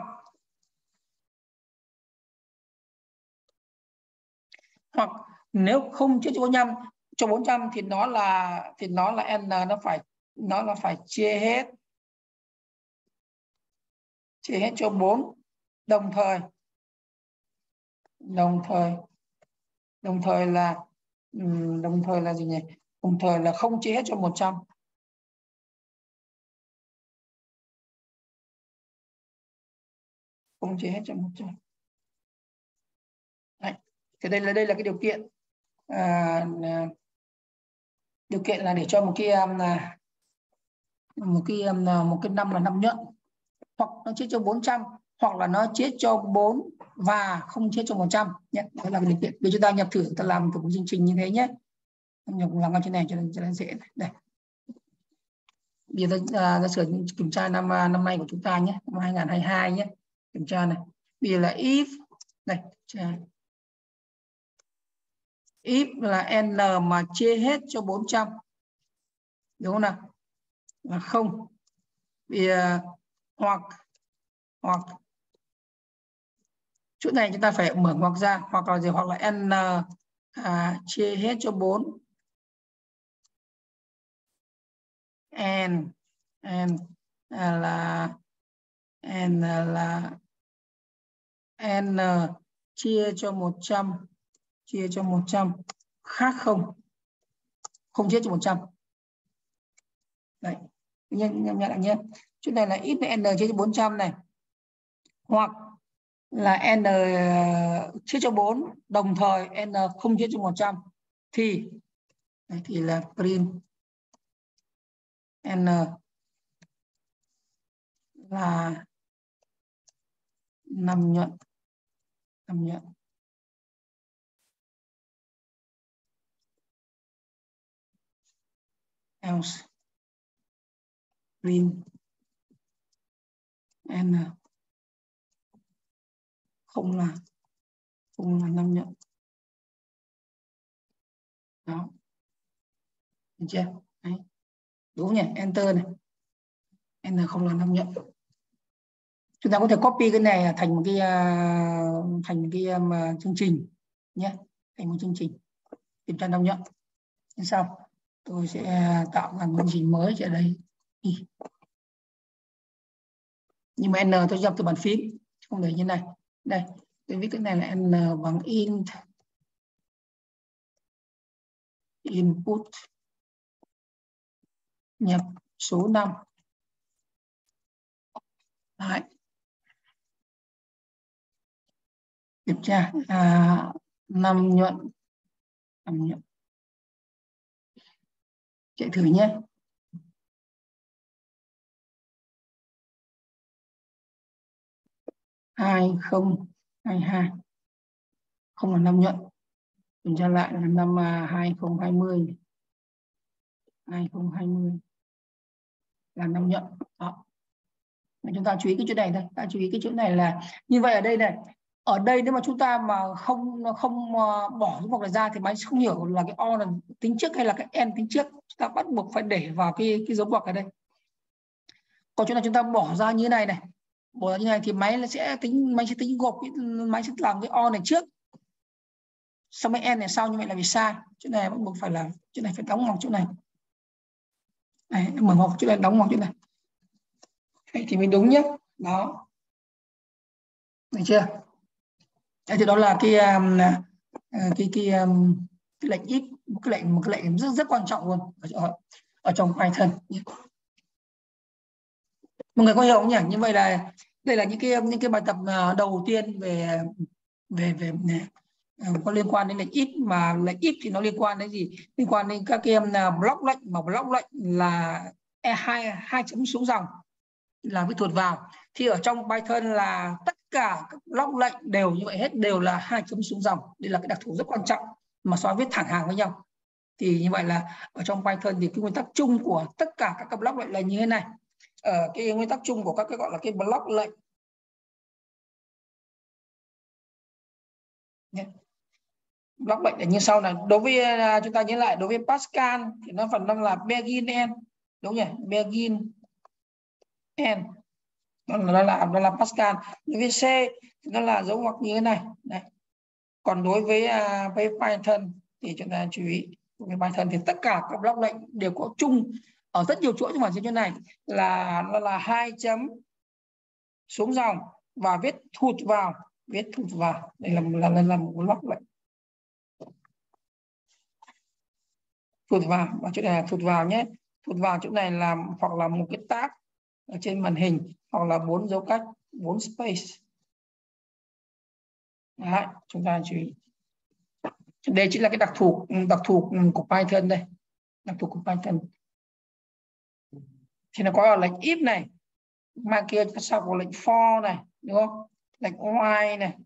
hoặc nếu không chia cho bốn trăm cho bốn trăm thì nó là thì nó là n nó phải nó là phải chia hết chia hết cho bốn, đồng thời đồng thời đồng thời là đồng thời là gì nhỉ? Đồng thời là không chia hết cho một trăm. Không chia hết cho một trăm. Đấy. Thì đây là đây là cái điều kiện. À, điều kiện là để cho một cái um, một cái um, một cái năm là năm nhuận, hoặc nó chia cho bốn trăm, hoặc là nó chia cho bốn và không chia cho một trăm nhé. Đó là cái điều kiện. Bây giờ chúng ta nhập thử, ta làm thử một chương trình như thế nhé. Nhập làm cái này cho nên cho nên dễ. Đây. Bây giờ ta, ta sửa kiểm tra năm năm nay của chúng ta nhé, năm hai nghìn không trăm hai mươi hai nhé. Kiểm tra này. Bây giờ là if đây, if là n mà chia hết cho bốn trăm, đúng không nào? Là không. Vì uh, hoặc hoặc chỗ này chúng ta phải mở ngoặc ra, hoặc là gì, hoặc là n à, chia hết cho bốn n n là n là n chia cho một trăm, chia cho một trăm khác không, không chia cho một trăm. Đấy, nhận nhận lại nhé. Chỗ này là x với n chia cho bốn trăm này, hoặc là n chia cho bốn đồng thời n không chia cho một trăm thì đấy, thì là print n là năm nhuận, năm nhuận. Else print n không là không là năm nhuận. Đó, được chưa? Đấy. Đúng nhỉ, enter này, n không là năm nhuận. Chúng ta có thể copy cái này thành một cái uh, thành một cái um, chương trình nhé, thành một chương trình kiểm tra năm nhuận. Như sau, tôi sẽ tạo ra một chương trình mới ở đây. Nhưng mà n tôi nhập từ bàn phím, không để như này. Đây, tôi viết cái này là n bằng int input nhập số năm. Đấy. Kiểm tra à, năm nhuận, năm nhuận. Chạy thử nhé. hai không hai hai không là năm nhuận. Kiểm tra lại là năm hai không hai không hai không hai không là năm nhuận. Đó. Chúng ta chú ý cái chỗ này thôi, ta chú ý cái chỗ này là như vậy. Ở đây này, ở đây nếu mà chúng ta mà không không bỏ dấu ngoặc này ra thì máy không hiểu là cái o là tính trước hay là cái n tính trước. Chúng ta bắt buộc phải để vào cái cái dấu ngoặc ở đây. Còn chỗ này chúng ta bỏ ra như thế này này, bỏ ra như này thì máy nó sẽ tính, máy sẽ tính gộp, máy sẽ làm cái o này trước, xong cái n này sau. Như vậy là vì sai. Chỗ này bắt buộc phải là chỗ này phải đóng ngoặc chỗ này. Này, mở ngoặc chỗ này, đóng ngoặc chỗ này. Đấy, thì mình đúng nhé. Đó, được chưa? Đấy, thì đó là cái um, cái cái, um, cái lệnh if, một cái lệnh một cái lệnh rất rất quan trọng luôn ở, ở trong Python. Mọi người có hiểu không nhỉ? Như vậy là đây là những cái những cái bài tập đầu tiên về về về có liên quan đến lệnh if. Mà lệnh if thì nó liên quan đến gì? Liên quan đến các cái block lệnh, mà block lệnh là e hai hai chấm xuống dòng là viết thuật vào. Thì ở trong Python là tất cả các block lệnh đều như vậy hết, đều là hai chấm xuống dòng. Đây là cái đặc thù rất quan trọng mà so với viết thẳng hàng với nhau. Thì như vậy là ở trong Python thì cái nguyên tắc chung của tất cả các block lệnh là như thế này. Ở cái nguyên tắc chung của các cái gọi là cái block lệnh nhé. Block lệnh là như sau này. Đối với chúng ta nhớ lại, đối với Pascal thì nó phần năm là begin end, đúng nhỉ? Begin end nó là nó là Pascal. Đối với C thì nó là dấu ngoặc như thế này. Đây. Còn đối với uh, với Python thì chúng ta chú ý, với Python thì tất cả các block lệnh đều có chung ở rất nhiều chỗ, nhưng mà trên chỗ này là nó là hai chấm xuống dòng và viết thụt vào, viết thụt vào. Đây là là là, là một block lệnh thụt vào, và chỗ này là thụt vào nhé. Thụt vào chỗ này là hoặc là một cái tab ở trên màn hình, hoặc là bốn dấu cách, bốn space. Đấy, chúng ta chú ý. Đây chính là cái đặc thù đặc thù của Python đây, đặc thù của Python. Thì nó có lệnh if này, mà kia sau có lệnh for này, đúng không? Lệnh while này,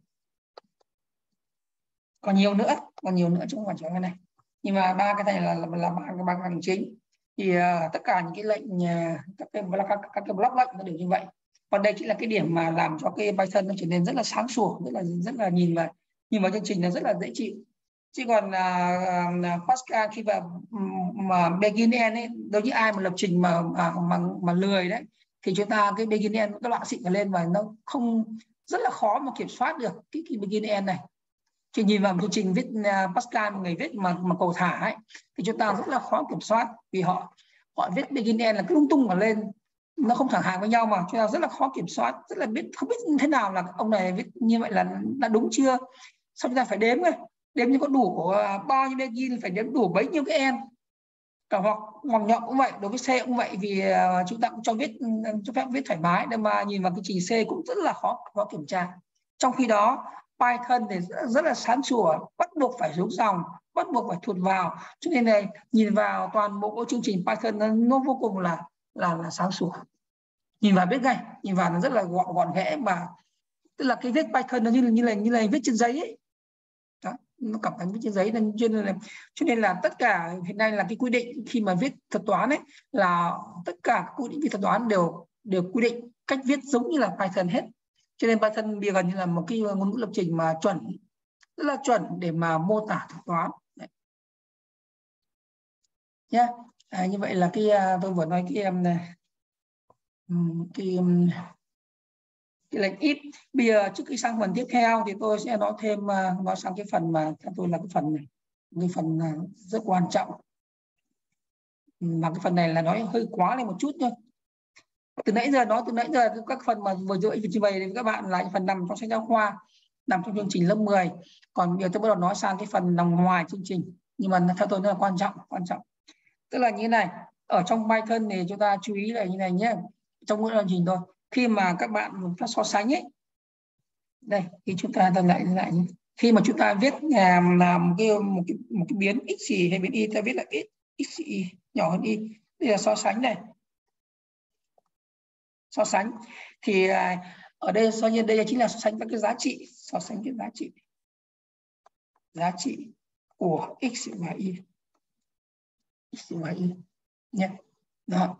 còn nhiều nữa, còn nhiều nữa chứ không phải chỉ cái này. Nhưng mà ba cái này là là, là ba cái ba cái chính. Thì uh, tất cả những cái lệnh uh, các cái các, các cái block lệnh nó đều như vậy. Còn đây chính là cái điểm mà làm cho cái Python nó trở nên rất là sáng sủa, rất là rất là nhìn vào nhìn vào chương trình nó rất là dễ chịu. Chứ còn uh, Pascal khi mà mà begin end ấy, đối với ai mà lập trình mà mà mà, mà lười đấy thì chúng ta cái begin end các bạn xịn cả lên và nó không, rất là khó mà kiểm soát được cái, cái begin end này. Chỉ nhìn vào một chương trình viết uh, Pascal, một người viết mà mà cầu thả ấy, thì chúng ta rất là khó kiểm soát, vì họ họ viết beginner là cứ lung tung mà lên, nó không thẳng hàng với nhau mà cho nên rất là khó kiểm soát, rất là biết không biết thế nào là ông này viết như vậy là đã đúng chưa. Xong chúng ta phải đếm này, đếm như có đủ của bao nhiêu begin, phải đếm đủ bấy nhiêu cái end. Cả hoặc ngoặc nhọn cũng vậy, đối với C cũng vậy, vì chúng ta cũng cho viết cho phép viết thoải mái, nhưng mà nhìn vào cái trình C cũng rất là khó khó kiểm tra. Trong khi đó Python thì rất, rất là sáng sủa, bắt buộc phải xuống dòng, bắt buộc phải thụt vào, cho nên này nhìn vào toàn bộ chương trình Python nó, nó vô cùng là là là sáng sủa, nhìn vào biết ngay, nhìn vào nó rất là gọn gọn ghẽ, mà tức là cái viết Python nó như là như là như là viết trên giấy ấy. Đó, nó cảm thấy viết trên giấy, nên cho nên là cho nên là tất cả hiện nay là cái quy định khi mà viết thuật toán ấy, là tất cả quy định viết thuật toán đều đều quy định cách viết giống như là Python hết. Cho nên Python bây giờ như là một cái ngôn ngữ lập trình mà chuẩn, rất là chuẩn để mà mô tả thuật toán nhé. À, như vậy là cái tôi vừa nói cái em này cái cái lệnh ít. Bây giờ trước khi sang phần tiếp theo thì tôi sẽ nói thêm nói sang cái phần mà theo tôi là cái phần này, cái phần rất quan trọng, mà cái phần này là nói hơi quá lên một chút thôi. Từ nãy giờ nói từ nãy giờ các phần mà vừa rồi trình bày với các bạn là phần nằm trong sách giáo khoa, nằm trong chương trình lớp mười. Còn bây giờ tôi bắt đầu nói sang cái phần nằm ngoài chương trình, nhưng mà theo tôi nó là quan trọng quan trọng tức là như thế này. Ở trong Python thì chúng ta chú ý là như này nhé, trong mỗi lập trình thôi, khi mà các bạn phát so sánh ấy, đây thì chúng ta lại lại khi mà chúng ta viết làm làm cái một cái một cái biến x hay biến y, ta viết là x x y nhỏ hơn y, đây là so sánh này, so sánh thì ở đây so như đây chính là so sánh các cái giá trị, so sánh cái giá trị giá trị của x và y, x và y nhé. Đó.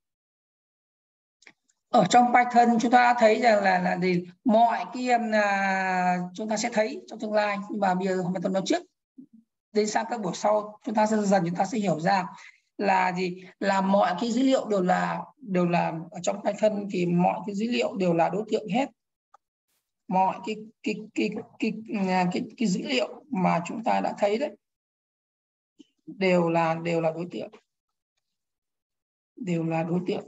Ở trong Python chúng ta thấy rằng là là gì, mọi cái uh, chúng ta sẽ thấy trong tương lai, nhưng mà bây giờ hôm nay tôi nói trước, đến sang các buổi sau chúng ta sẽ dần chúng ta sẽ hiểu ra là gì, là mọi cái dữ liệu đều là đều là ở trong Python thì mọi cái dữ liệu đều là đối tượng hết. Mọi cái cái cái cái cái, cái, cái, cái dữ liệu mà chúng ta đã thấy đấy đều là đều là đối tượng, đều là đối tượng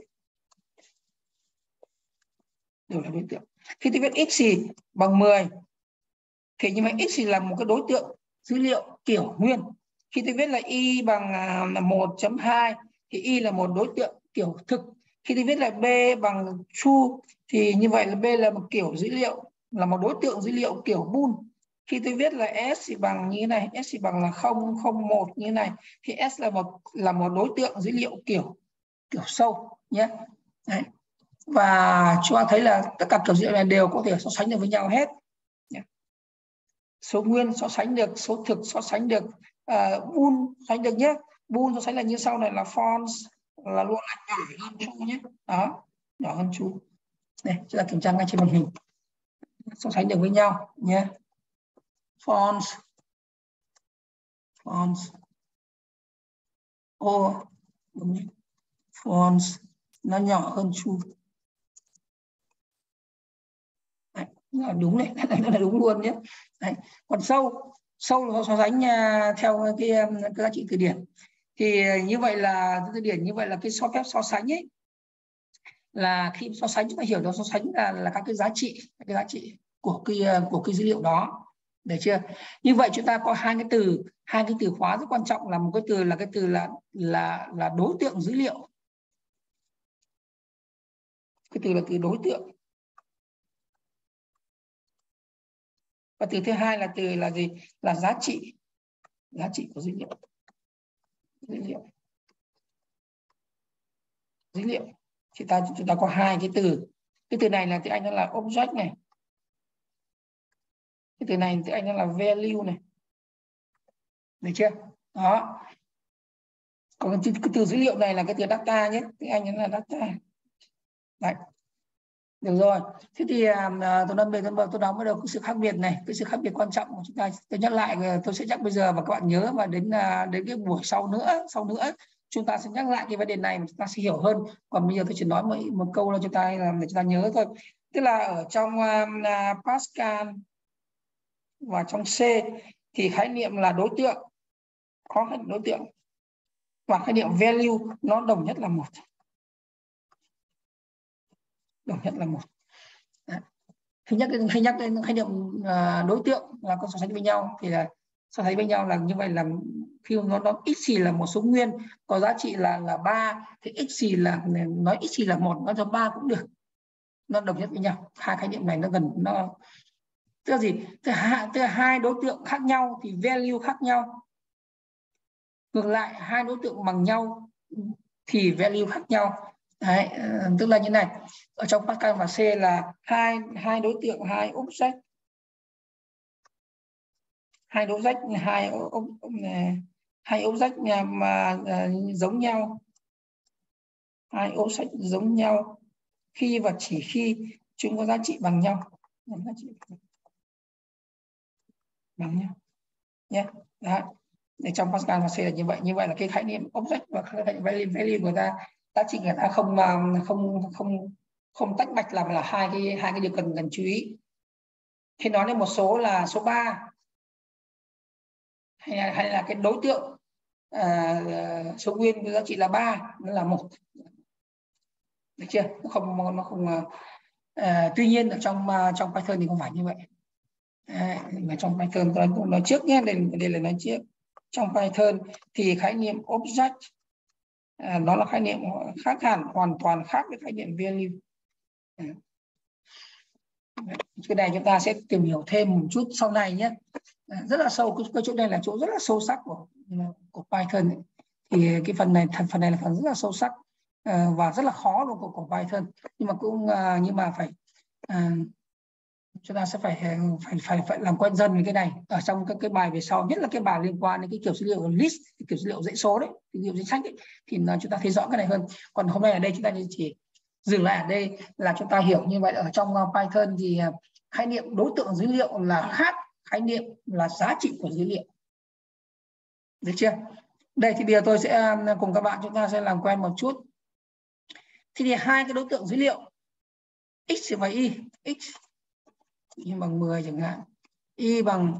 đều là đối tượng. Khi tôi viết x bằng mười thì như vậy x là một cái đối tượng dữ liệu kiểu nguyên. Khi tôi viết là y bằng một chấm hai thì y là một đối tượng kiểu thực. Khi tôi viết là b bằng true thì như vậy là b là một kiểu dữ liệu, là một đối tượng dữ liệu kiểu bool. Khi tôi viết là s thì bằng như thế này, s thì bằng là không không một như thế này thì s là một là một đối tượng dữ liệu kiểu kiểu sâu nhé. Đấy. Và chúng ta thấy là tất cả kiểu dữ liệu này đều có thể so sánh được với nhau hết. Số nguyên so sánh được, số thực so sánh được, uh, bool so sánh được nhé. Bool so sánh là như sau này là false là luôn là nhỏ hơn true nhé. Đó, nhỏ hơn true. Đây, chúng ta kiểm tra ngay trên màn hình. So sánh được với nhau nhé. False, false, oh, đúng. False nó nhỏ hơn true. Đấy, là đúng này, nó là đúng luôn nhé. Đấy. Còn sâu, sâu so sánh uh, theo cái, um, cái giá trị từ điển. Thì như vậy là từ điển như vậy là cái so phép so sánh ấy, là khi so sánh chúng ta hiểu được so sánh là, là các cái giá trị, các cái giá trị của cái của cái dữ liệu đó, được chưa? Như vậy chúng ta có hai cái từ, hai cái từ khóa rất quan trọng, là một cái từ là cái từ là là là đối tượng dữ liệu. Cái từ là từ đối tượng. Và từ thứ hai là từ là gì? Là giá trị, giá trị của dữ liệu. Dữ liệu. Dữ liệu. Chúng ta chúng ta có hai cái từ. Cái từ này là tiếng Anh nó là object này. Cái từ này tiếng Anh nó là value này. Được chưa? Đó. Còn cái từ dữ liệu này là cái từ data nhé. Tiếng Anh nó là data. Đấy. Được rồi. Thế thì uh, tôi nói về tôi nói bắt đầu cái sự khác biệt này, cái sự khác biệt quan trọng của chúng ta. Tôi nhắc lại, tôi sẽ nhắc bây giờ và các bạn nhớ, và đến uh, đến cái buổi sau nữa, sau nữa chúng ta sẽ nhắc lại cái vấn đề này mà chúng ta sẽ hiểu hơn. Còn bây giờ tôi chỉ nói một, một câu là chúng ta làm để chúng ta nhớ thôi. Tức là ở trong uh, Pascal và trong C thì khái niệm là đối tượng, có khái niệm đối tượng. và khái niệm value nó đồng nhất là một, đồng nhất là một. Đấy. Khi nhắc khi nhắc đến khái niệm uh, đối tượng là có so sánh với nhau thì là so sánh với nhau là như vậy, là khi nó nó x là một số nguyên có giá trị là là ba thì x là nói x là một, nó cho ba cũng được, nó đồng nhất với nhau. Hai khái niệm này nó gần, nó tức là gì, tức là hai, tức là hai đối tượng khác nhau thì value khác nhau. Ngược lại hai đối tượng bằng nhau thì value khác nhau. Đấy, tức là như này, ở trong Pascal và C là hai hai đối tượng, hai object, hai object, hai hai object mà uh, giống nhau, hai object giống nhau khi và chỉ khi chúng có giá trị bằng nhau, giá trị bằng nhau nhé. Đấy. Để trong Pascal và C là như vậy. Như vậy là cái khái niệm object và khái niệm value, value người ta, giá trị người ta không không không không tách bạch, làm là hai cái hai cái điều cần cần chú ý. Khi nói đến một số là số ba hay là, hay là cái đối tượng à, số nguyên với giá trị là ba, nó là một, được chưa? Nó không nó không à, tuy nhiên ở trong trong Python thì không phải như vậy. À, mà trong Python tôi nói, nói trước nhé, đây, đây là nói trước. Trong Python thì khái niệm object à, nó là khái niệm khác hẳn, hoàn toàn khác với khái niệm value. À. Cái này chúng ta sẽ tìm hiểu thêm một chút sau này nhé. À, rất là sâu, cái, cái chỗ này là chỗ rất là sâu sắc của của Python ấy. Thì cái phần này phần này là phần rất là sâu sắc à, và rất là khó luôn của, của Python, nhưng mà cũng à, nhưng mà phải à, chúng ta sẽ phải phải phải phải làm quen dần với cái này ở trong các cái bài về sau, nhất là cái bài liên quan đến cái kiểu dữ liệu list, cái kiểu dữ liệu dãy số đấy, cái kiểu danh sách ấy, thì chúng ta thấy rõ cái này hơn. Còn hôm nay ở đây chúng ta chỉ dừng lại ở đây là chúng ta hiểu như vậy. Ở trong Python thì khái niệm đối tượng dữ liệu là khác khái niệm là giá trị của dữ liệu, được chưa? Đây thì bây giờ tôi sẽ cùng các bạn chúng ta sẽ làm quen một chút. Thì, thì hai cái đối tượng dữ liệu x và y, x y bằng mười chẳng hạn, y bằng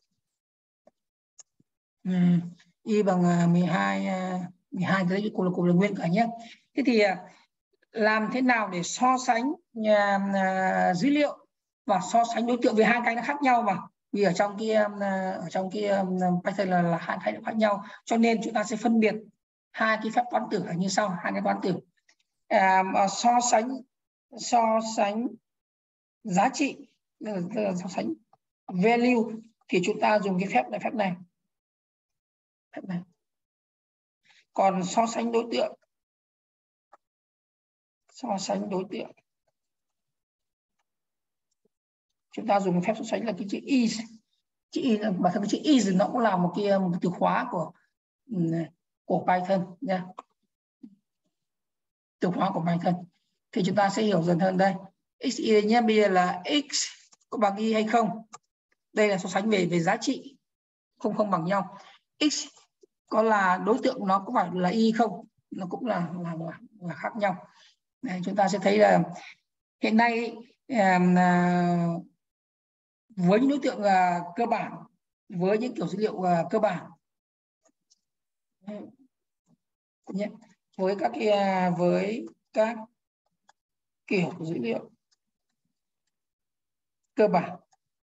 um, y bằng mười hai, mười hai đấy cũng là cùng là nguyên cả nhé. Thế thì làm thế nào để so sánh nhà, uh, dữ liệu và so sánh đối tượng, vì hai cái nó khác nhau mà, vì ở trong kia uh, ở trong kia um, Python là, là hai khái niệm khác nhau, cho nên chúng ta sẽ phân biệt hai cái phép toán tử như sau, hai cái toán tử à, so sánh so sánh giá trị, so sánh value thì chúng ta dùng cái phép này, phép này phép này. Còn so sánh đối tượng, so sánh đối tượng chúng ta dùng phép so sánh là cái chữ is, chữ is mà cái chữ is nó cũng là một cái một cái từ khóa của của Python nha, từ khóa của Python. Thì chúng ta sẽ hiểu dần hơn đây. X y nhé, bây giờ là x có bằng y hay không, đây là so sánh về về giá trị, không không bằng nhau. X có là đối tượng nó có phải là y không, nó cũng là là, là, là khác nhau. Đây, chúng ta sẽ thấy là hiện nay uh, với những đối tượng uh, cơ bản, với những kiểu dữ liệu uh, cơ bản nhé, với các cái uh, với các kiểu dữ liệu cơ bản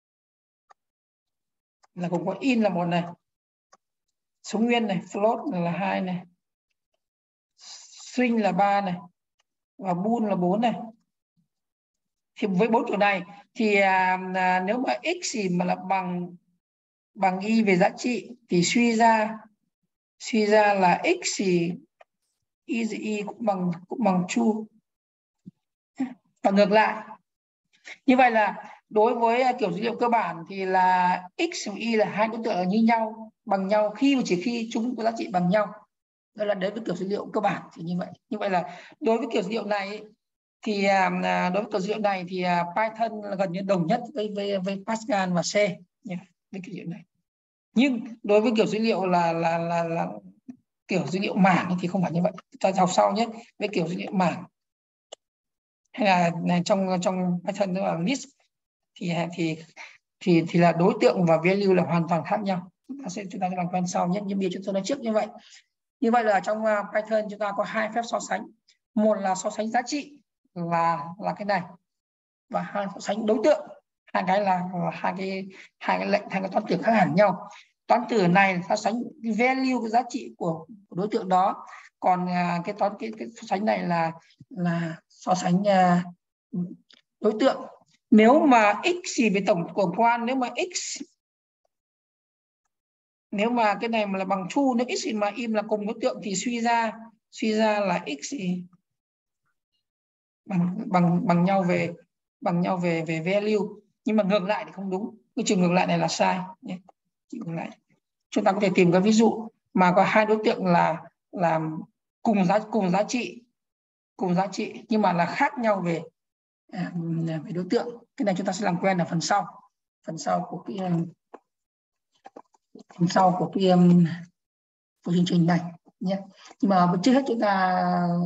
là gồm có in là một này, số nguyên này, float là hai này, string là ba này và bool là bốn này. Thì với bốn kiểu này thì à, à, nếu mà x thì mà là bằng bằng y về giá trị thì suy ra suy ra là x thì y thì y cũng bằng cũng bằng true, và ngược lại. Như vậy là đối với kiểu dữ liệu cơ bản thì là x và y là hai đối tượng như nhau, bằng nhau khi và chỉ khi chúng có giá trị bằng nhau. Đó là đối với kiểu dữ liệu cơ bản thì như vậy. Như vậy là đối với kiểu dữ liệu này thì đối với kiểu dữ liệu này thì Python là gần như đồng nhất với với, với Pascal và C nhé, với kiểu dữ liệu này. Nhưng đối với kiểu dữ liệu là là là, là kiểu dữ liệu mảng thì không phải như vậy. Ta học sau nhé, với kiểu dữ liệu mảng hay là, là trong trong Python là list thì thì thì thì là đối tượng và value là hoàn toàn khác nhau. Chúng ta sẽ chúng ta sẽ làm quen sau nhé, nhưng bây giờ chúng tôi nói trước như vậy. Như vậy là trong Python chúng ta có hai phép so sánh. Một là so sánh giá trị là là cái này, và hai so sánh đối tượng. Hai cái là, là hai cái hai cái lệnh hai cái toán tử khác hẳn nhau. Toán tử này so sánh cái value, cái giá trị của, của đối tượng đó. Còn uh, cái toán cái, cái so sánh này là là so sánh uh, đối tượng. Nếu mà x thì về tổng tổng quan, nếu mà x nếu mà cái này mà là bằng true, nếu x mà im là cùng đối tượng thì suy ra suy ra là x thì bằng bằng bằng nhau về bằng nhau về về value. Nhưng mà ngược lại thì không đúng, cái trường ngược lại này là sai nhé. Ngược lại chúng ta có thể tìm cái ví dụ mà có hai đối tượng là là cùng giá cùng giá trị cùng giá trị nhưng mà là khác nhau về về đối tượng. Cái này chúng ta sẽ làm quen ở phần sau phần sau của cái phần sau của cái của chương trình này nhé. Nhưng mà trước hết chúng ta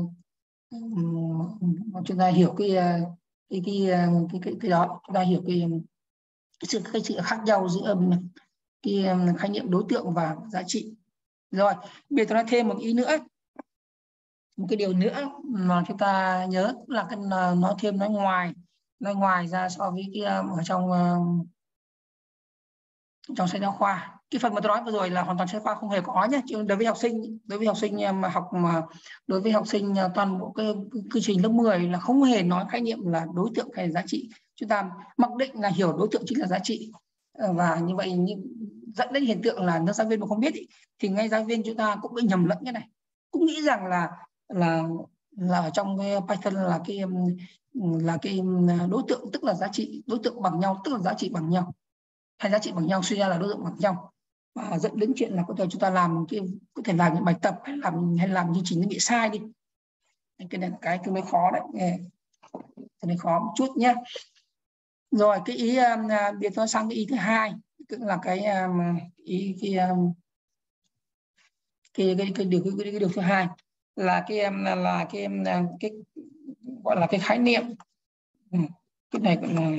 chúng ta hiểu cái cái cái cái cái, cái đó chúng ta hiểu cái cái sự cái sự khác nhau giữa cái khái niệm đối tượng và giá trị. Rồi bây giờ tôi nói thêm một ý nữa, một cái điều nữa mà chúng ta nhớ là cái nói thêm nói ngoài nói ngoài ra so với cái ở trong trong sách giáo khoa. Cái phần mà tôi nói vừa rồi là hoàn toàn sách giáo khoa không hề có nhé. Chứ đối với học sinh đối với học sinh mà học mà đối với học sinh toàn bộ cái quy trình lớp mười là không hề nói khái niệm là đối tượng hay giá trị. Chúng ta mặc định là hiểu đối tượng chính là giá trị, và như vậy như, dẫn đến hiện tượng là nếu giáo viên mà không biết ý, thì ngay giáo viên chúng ta cũng bị nhầm lẫn cái này, cũng nghĩ rằng là là là ở trong cái Python là cái là cái đối tượng tức là giá trị, đối tượng bằng nhau tức là giá trị bằng nhau, hay giá trị bằng nhau suy ra là đối tượng bằng nhau, và dẫn đến chuyện là có thể chúng ta làm cái có thể làm những bài tập hay làm hay làm chương trình nó bị sai đi. Cái này là cái tương đối khó đấy, tương đối khó một chút nhé. Rồi cái ý biệt nó sang cái ý thứ hai, tức là cái ý cái cái cái, cái điều cái, cái, cái điều thứ hai là cái là cái cái, cái gọi là cái khái niệm, cái này gọi là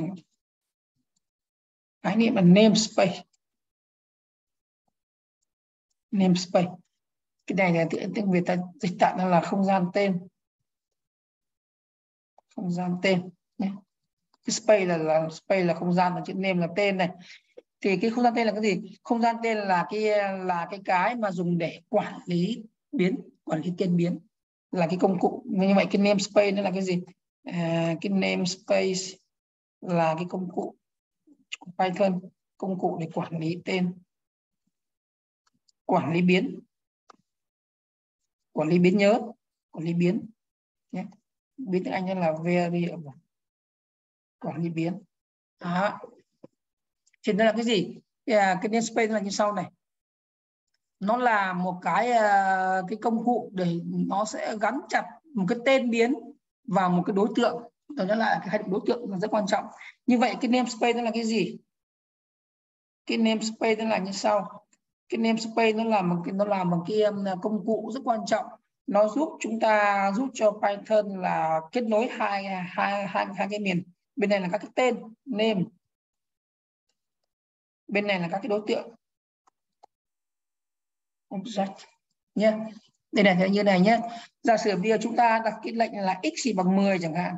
khái niệm là namespace. Namespace cái này là tiếng Việt ta dịch tạm là không gian tên, không gian tên nhé. Cái space là, là space là không gian, và chữ name là tên này. Thì cái không gian tên là cái gì? Không gian tên là cái là cái cái mà dùng để quản lý biến, quản lý tên biến, là cái công cụ. Như vậy cái namespace nó là cái gì? À, cái namespace là cái công cụ của Python, công cụ để quản lý tên, quản lý biến, quản lý biến nhớ, quản lý biến nhé. Biến tiếng Anh là variable, quản lý biến. Đó. Thì nó là cái gì? Cái namespace là như sau này. Nó là một cái cái công cụ để nó sẽ gắn chặt một cái tên biến vào một cái đối tượng. Đó là cái khái niệm đối tượng là rất quan trọng. Như vậy cái namespace nó là cái gì? Cái namespace nó là như sau. Cái namespace nó là một cái nó là một cái công cụ rất quan trọng. Nó giúp chúng ta giúp cho Python là kết nối hai hai hai hai cái miền. Bên này là các cái tên name, bên này là các cái đối tượng object nhé. Đây này như này nhé. Giả sử bây giờ chúng ta đặt cái lệnh là x thì bằng mười chẳng hạn,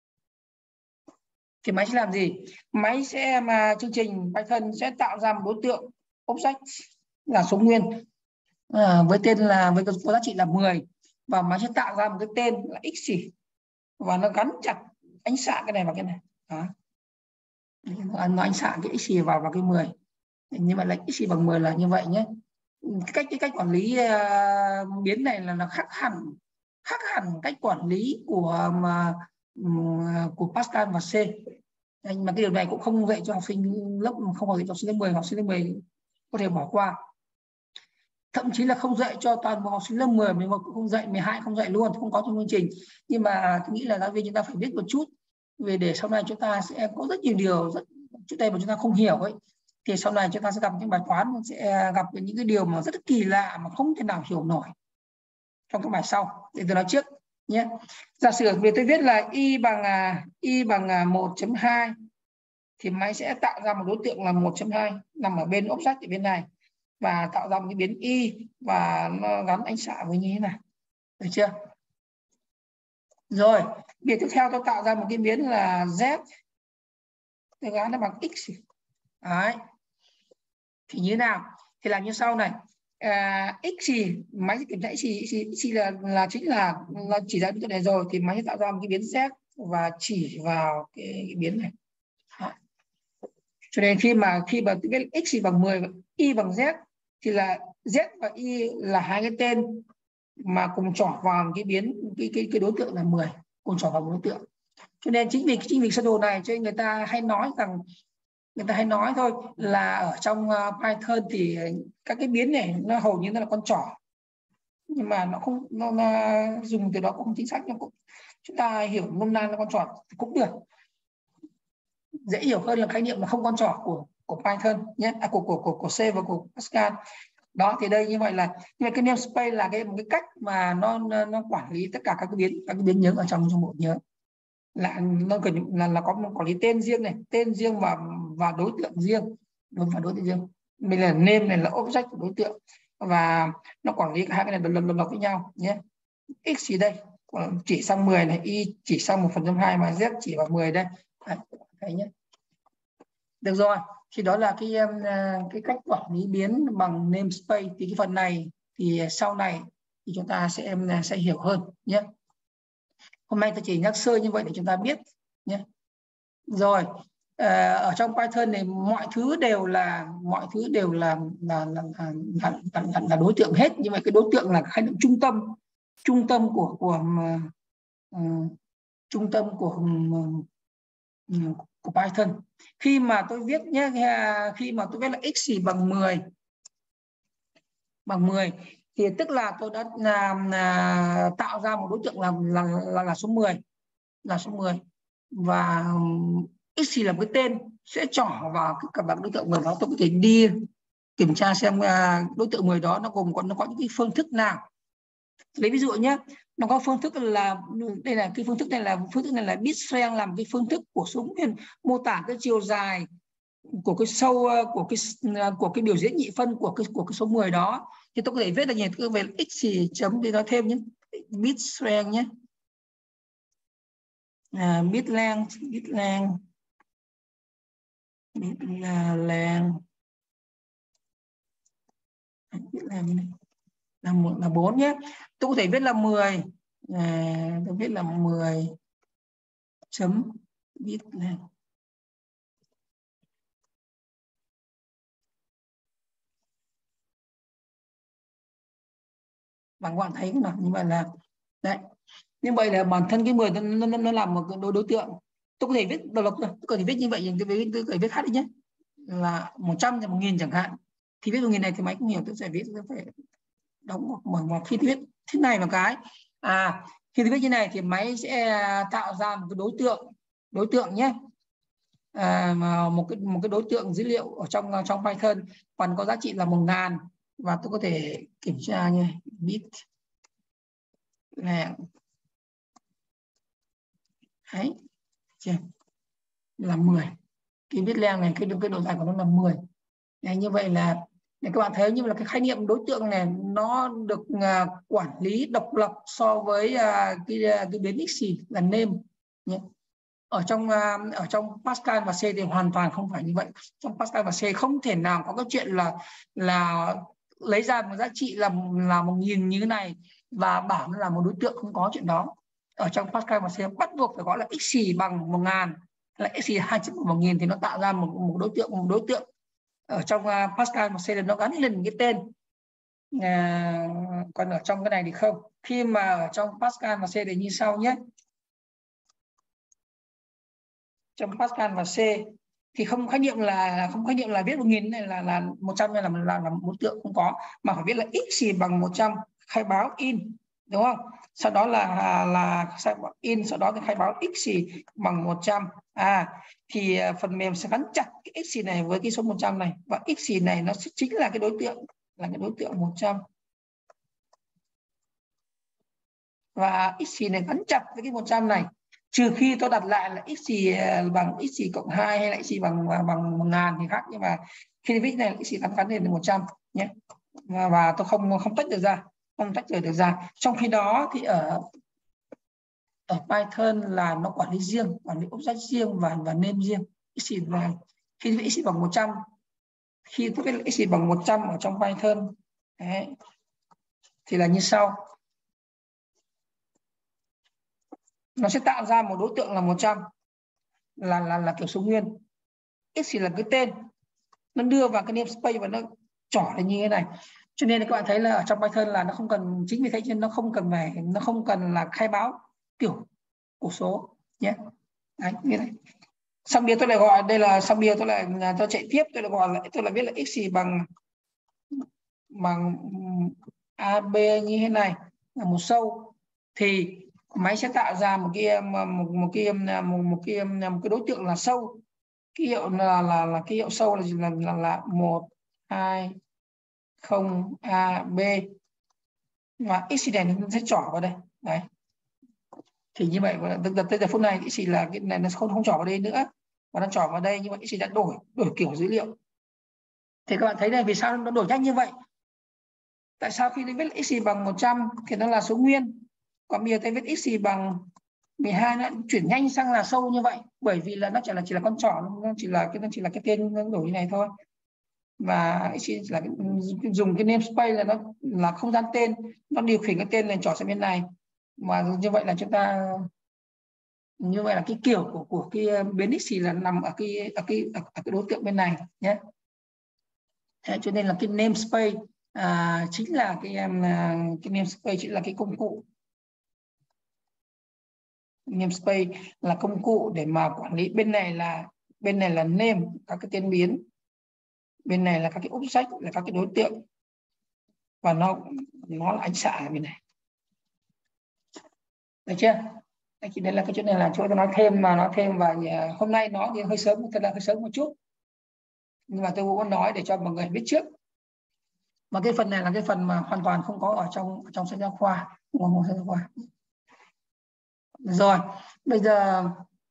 thì máy sẽ làm gì? Máy sẽ mà chương trình Python sẽ tạo ra một đối tượng object là số nguyên à, với tên là với có giá trị là mười, và máy sẽ tạo ra một cái tên là x chỉ, và nó gắn chặt ánh xạ cái này vào cái này. Đó. Nó ánh xạ cái x vào vào cái mười. Như vậy lệnh x bằng mười là như vậy nhé. Cái cách cái cách quản lý uh, biến này là nó khác hẳn khác hẳn cách quản lý của mà um, của Pascal và C. Nhưng mà cái điều này cũng không dạy cho học sinh lớp không có dạy cho học sinh lớp mười, học sinh lớp mười có thể bỏ qua. Thậm chí là không dạy cho toàn bộ học sinh lớp mười, mười một cũng không dạy, mười hai không dạy luôn, không có trong chương trình. Nhưng mà tôi nghĩ là giáo viên chúng ta phải biết một chút về để sau này chúng ta sẽ có rất nhiều điều rất trước đây mà chúng ta không hiểu ấy, thì sau này chúng ta sẽ gặp những bài toán, sẽ gặp những cái điều mà rất kỳ lạ mà không thể nào hiểu nổi trong các bài sau. Để tôi nói trước nhé. Giả sử vì tôi viết là y bằng y bằng một chấm hai thì máy sẽ tạo ra một đối tượng là một chấm hai nằm ở bên offset ở bên này, và tạo ra một cái biến y và nó gắn ánh xạ với như thế này, được chưa? Rồi việc tiếp theo tôi tạo ra một cái biến là z, tôi gắn nó bằng x. Đấy. Thì như thế nào? Thì làm như sau này. À, x gì máy sẽ kiểm tra x gì, x gì là là chính là, là chỉ ra đối tượng này rồi, thì máy sẽ tạo ra một cái biến z và chỉ vào cái, cái biến này. Đấy. Cho nên khi mà khi mà biết x bằng mười, y bằng z thì là z và y là hai cái tên mà cùng trỏ vào cái biến cái cái cái đối tượng là mười, cùng trỏ vào một đối tượng. Cho nên chính vì chính vì sơ đồ này cho nên người ta hay nói rằng người ta hay nói thôi là ở trong Python thì các cái biến này nó hầu như nó là con trỏ, nhưng mà nó không nó, nó dùng từ đó cũng không chính xác, nhưng cũng chúng ta hiểu nôm na là con trỏ cũng được, dễ hiểu hơn là khái niệm là không con trỏ của của Python nhé, à, của, của của của C và của Pascal. Đó thì đây như vậy là như vậy cái namespace là cái một cái cách mà nó nó quản lý tất cả các cái biến các cái biến nhớ ở trong trong bộ nhớ, là nó cần là, là có một quản lý tên riêng này, tên riêng và và đối tượng riêng, đối và đối tượng riêng. Mình là name này là object của đối tượng, và nó quản lý cả hai cái này lần lần với nhau nhé. X gì đây chỉ sang mười này, y chỉ sang một phần trăm hai mà z chỉ vào mười đây. Đấy, thấy nhé. Được rồi, thì đó là cái cái cách quản lý biến bằng namespace. Thì cái phần này thì sau này thì chúng ta sẽ sẽ hiểu hơn nhé. Hôm nay tôi chỉ nhắc sơ như vậy để chúng ta biết nhé. Rồi ở trong Python này mọi thứ đều là mọi thứ đều là là là, là, là, là, là đối tượng hết, nhưng mà cái đối tượng là khái niệm trung tâm trung tâm của của uh, trung tâm của uh, của Python. Khi mà tôi viết nhé, khi mà tôi viết là x bằng mười bằng mười thì tức là tôi đã là, là tạo ra một đối tượng là là là, là số mười, là số mười, và x là một cái tên sẽ trỏ vào cái các đối tượng mười đó. Tôi có thể đi kiểm tra xem đối tượng mười đó nó gồm có nó có những cái phương thức nào. Lấy ví dụ nhé, nó có phương thức là đây là cái phương thức này là phương thức này là bitstring, làm cái phương thức của số nguyên mô tả cái chiều dài của cái sâu của cái của cái biểu diễn nhị phân của cái của cái số mười đó. Thì tôi có thể viết là nhỉ, tôi về x chấm đi nói thêm nhé, bitstring nhé, à, bit length bit length bit là length bit length là một là bốn nhé. Tôi có thể viết là mười, à, tôi viết là mười chấm bit length. Bạn bạn thấy cái nào như vậy là đấy, như vậy là bản thân cái mười nó, nó, nó làm một đối đối tượng. Tôi có thể viết độc lập, tôi có thể viết như vậy, nhưng tôi viết tôi có thể viết khác đi nhé, là một trăm là một nghìn chẳng hạn. Thì viết một nghìn này thì máy không hiểu, tôi sẽ viết tôi phải đóng một mở một khi viết thế này một cái, à khi viết như này thì máy sẽ tạo ra một cái đối tượng đối tượng nhé, à, một cái một cái đối tượng dữ liệu ở trong trong Python, còn có giá trị là một ngàn, và tôi có thể kiểm tra như bit length đấy chưa, là mười. Cái bit length này cái cái độ dài của nó là mười. Đấy, như vậy là để các bạn thấy như là cái khái niệm đối tượng này nó được uh, quản lý độc lập so với uh, cái cái biến x là name nhé. Ở trong uh, ở trong Pascal và C thì hoàn toàn không phải như vậy. Trong Pascal và C không thể nào có cái chuyện là là lấy ra một giá trị là là một nghìn như thế này và bảo nó là một đối tượng, không có chuyện đó. Ở trong Pascal và C bắt buộc phải gọi là x bằng một ngàn, là x hai chấm một nghìn thì nó tạo ra một một đối tượng một đối tượng. Ở trong uh, Pascal và C là nó gắn lên cái tên, à, còn ở trong cái này thì không. Khi mà ở trong Pascal và C thì như sau nhé. Trong Pascal và C thì không khái niệm là không khái niệm là viết một nghìn này là là một trăm là là, là một đối tượng, không có, mà phải viết là x bằng một trăm, khai báo in, đúng không? Sau đó là là in, sau đó thì khai báo x bằng một trăm. À thì phần mềm sẽ gắn chặt cái x này với cái số một trăm này, và x này nó chính là cái đối tượng là cái đối tượng một trăm, và x này gắn chặt với cái một trăm này, trừ khi tôi đặt lại là x bằng x cộng hai hay là x bằng bằng một ngàn thì khác, nhưng mà khi viết này là x gắn gắn lên là một trăm. nhé. Và, và tôi không không tách được ra, không tách được ra. Trong khi đó thì ở ở Python là nó quản lý riêng, quản lý object riêng và và name riêng. Exit là khi exit bằng một trăm, khi tôi viết exit bằng một trăm ở trong Python đấy, thì là như sau. Nó sẽ tạo ra một đối tượng là một trăm, là là là kiểu số nguyên. Exit là cái tên, nó đưa vào cái namespace và nó trỏ lên như thế này. Cho nên các bạn thấy là ở trong Python là nó không cần, chính vì thế nên nó không cần phải, nó không cần là khai báo kiểu của số nhé. Đấy, như thế. Xong bia tôi lại gọi đây là xong bia tôi lại tôi chạy tiếp, tôi lại gọi lại tôi lại viết là x bằng bằng ab như thế này là một sâu, thì máy sẽ tạo ra một cái một, một cái một, một cái một cái đối tượng là sâu, ký hiệu là là là ký hiệu sâu là là là, là một hai không ab, và x này nó sẽ trỏ vào đây đấy. Thì như vậy từ tới giờ phút này x là cái này nó không không trỏ vào đây nữa và nó trỏ vào đây, như vậy x đã đổi đổi kiểu dữ liệu. Thì các bạn thấy đây vì sao nó đổi nhanh như vậy? Tại sao khi tôi viết x bằng một trăm thì nó là số nguyên, còn bây giờ tôi viết x bằng mười hai nó chuyển nhanh sang là sâu như vậy? Bởi vì là nó chỉ là chỉ là con trỏ, nó chỉ là cái nó chỉ là cái tên nó đổi như này thôi. Và x là cái, dùng cái namespace là nó là không gian tên, nó điều khiển cái tên này trỏ sang bên này. Mà như vậy là chúng ta như vậy là cái kiểu của của cái biến x là nằm ở cái ở cái ở, ở cái đối tượng bên này nhé. Thế cho nên là cái namespace à, chính là cái cái namespace chính là cái công cụ. Namespace là công cụ để mà quản lý, bên này là bên này là name các cái tên biến, bên này là các cái object là các cái đối tượng, và nó nó là ánh xạ ở bên này, được chưa? Đây chỉ đây là cái chỗ này là chỗ tôi nói thêm, mà nói thêm và hôm nay nó thì hơi sớm, thật là hơi sớm một chút, nhưng mà tôi muốn nói để cho mọi người biết trước. Mà cái phần này là cái phần mà hoàn toàn không có ở trong trong sách giáo khoa, không có sách giáo khoa. Rồi bây giờ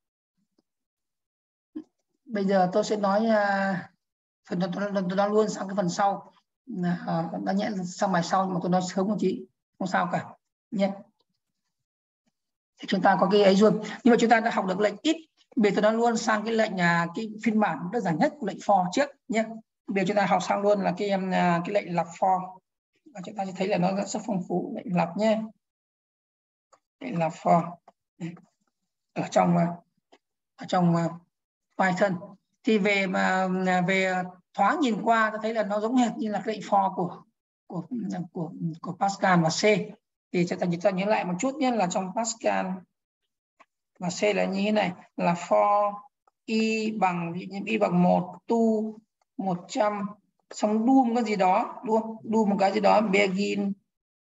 bây giờ tôi sẽ nói uh, phần tôi nói luôn sang cái phần sau, uh, đã nhẽ sang bài sau, nhưng mà tôi nói sớm một chị không sao cả nhé. Thì chúng ta có cái ấy rồi, nhưng mà chúng ta đã học được lệnh ít. Bây giờ tôi nói luôn sang cái lệnh uh, cái phiên bản đơn giản nhất của lệnh for trước nhé. Bây giờ chúng ta học sang luôn là cái uh, cái lệnh lặp for, và chúng ta sẽ thấy là nó rất phong phú. Lệnh lặp nhé, lệnh lặp for ở trong ở trong uh, Python. Thì về mà về thoáng nhìn qua ta thấy là nó giống hệt như là lệnh for của của của của Pascal và C. Thì cho ta chúng ta nhớ lại một chút nhé, là trong Pascal và C là như thế này, là for y bằng y bằng một, to một trăm, xong do một cái gì đó, đúng không? Do một cái gì đó, begin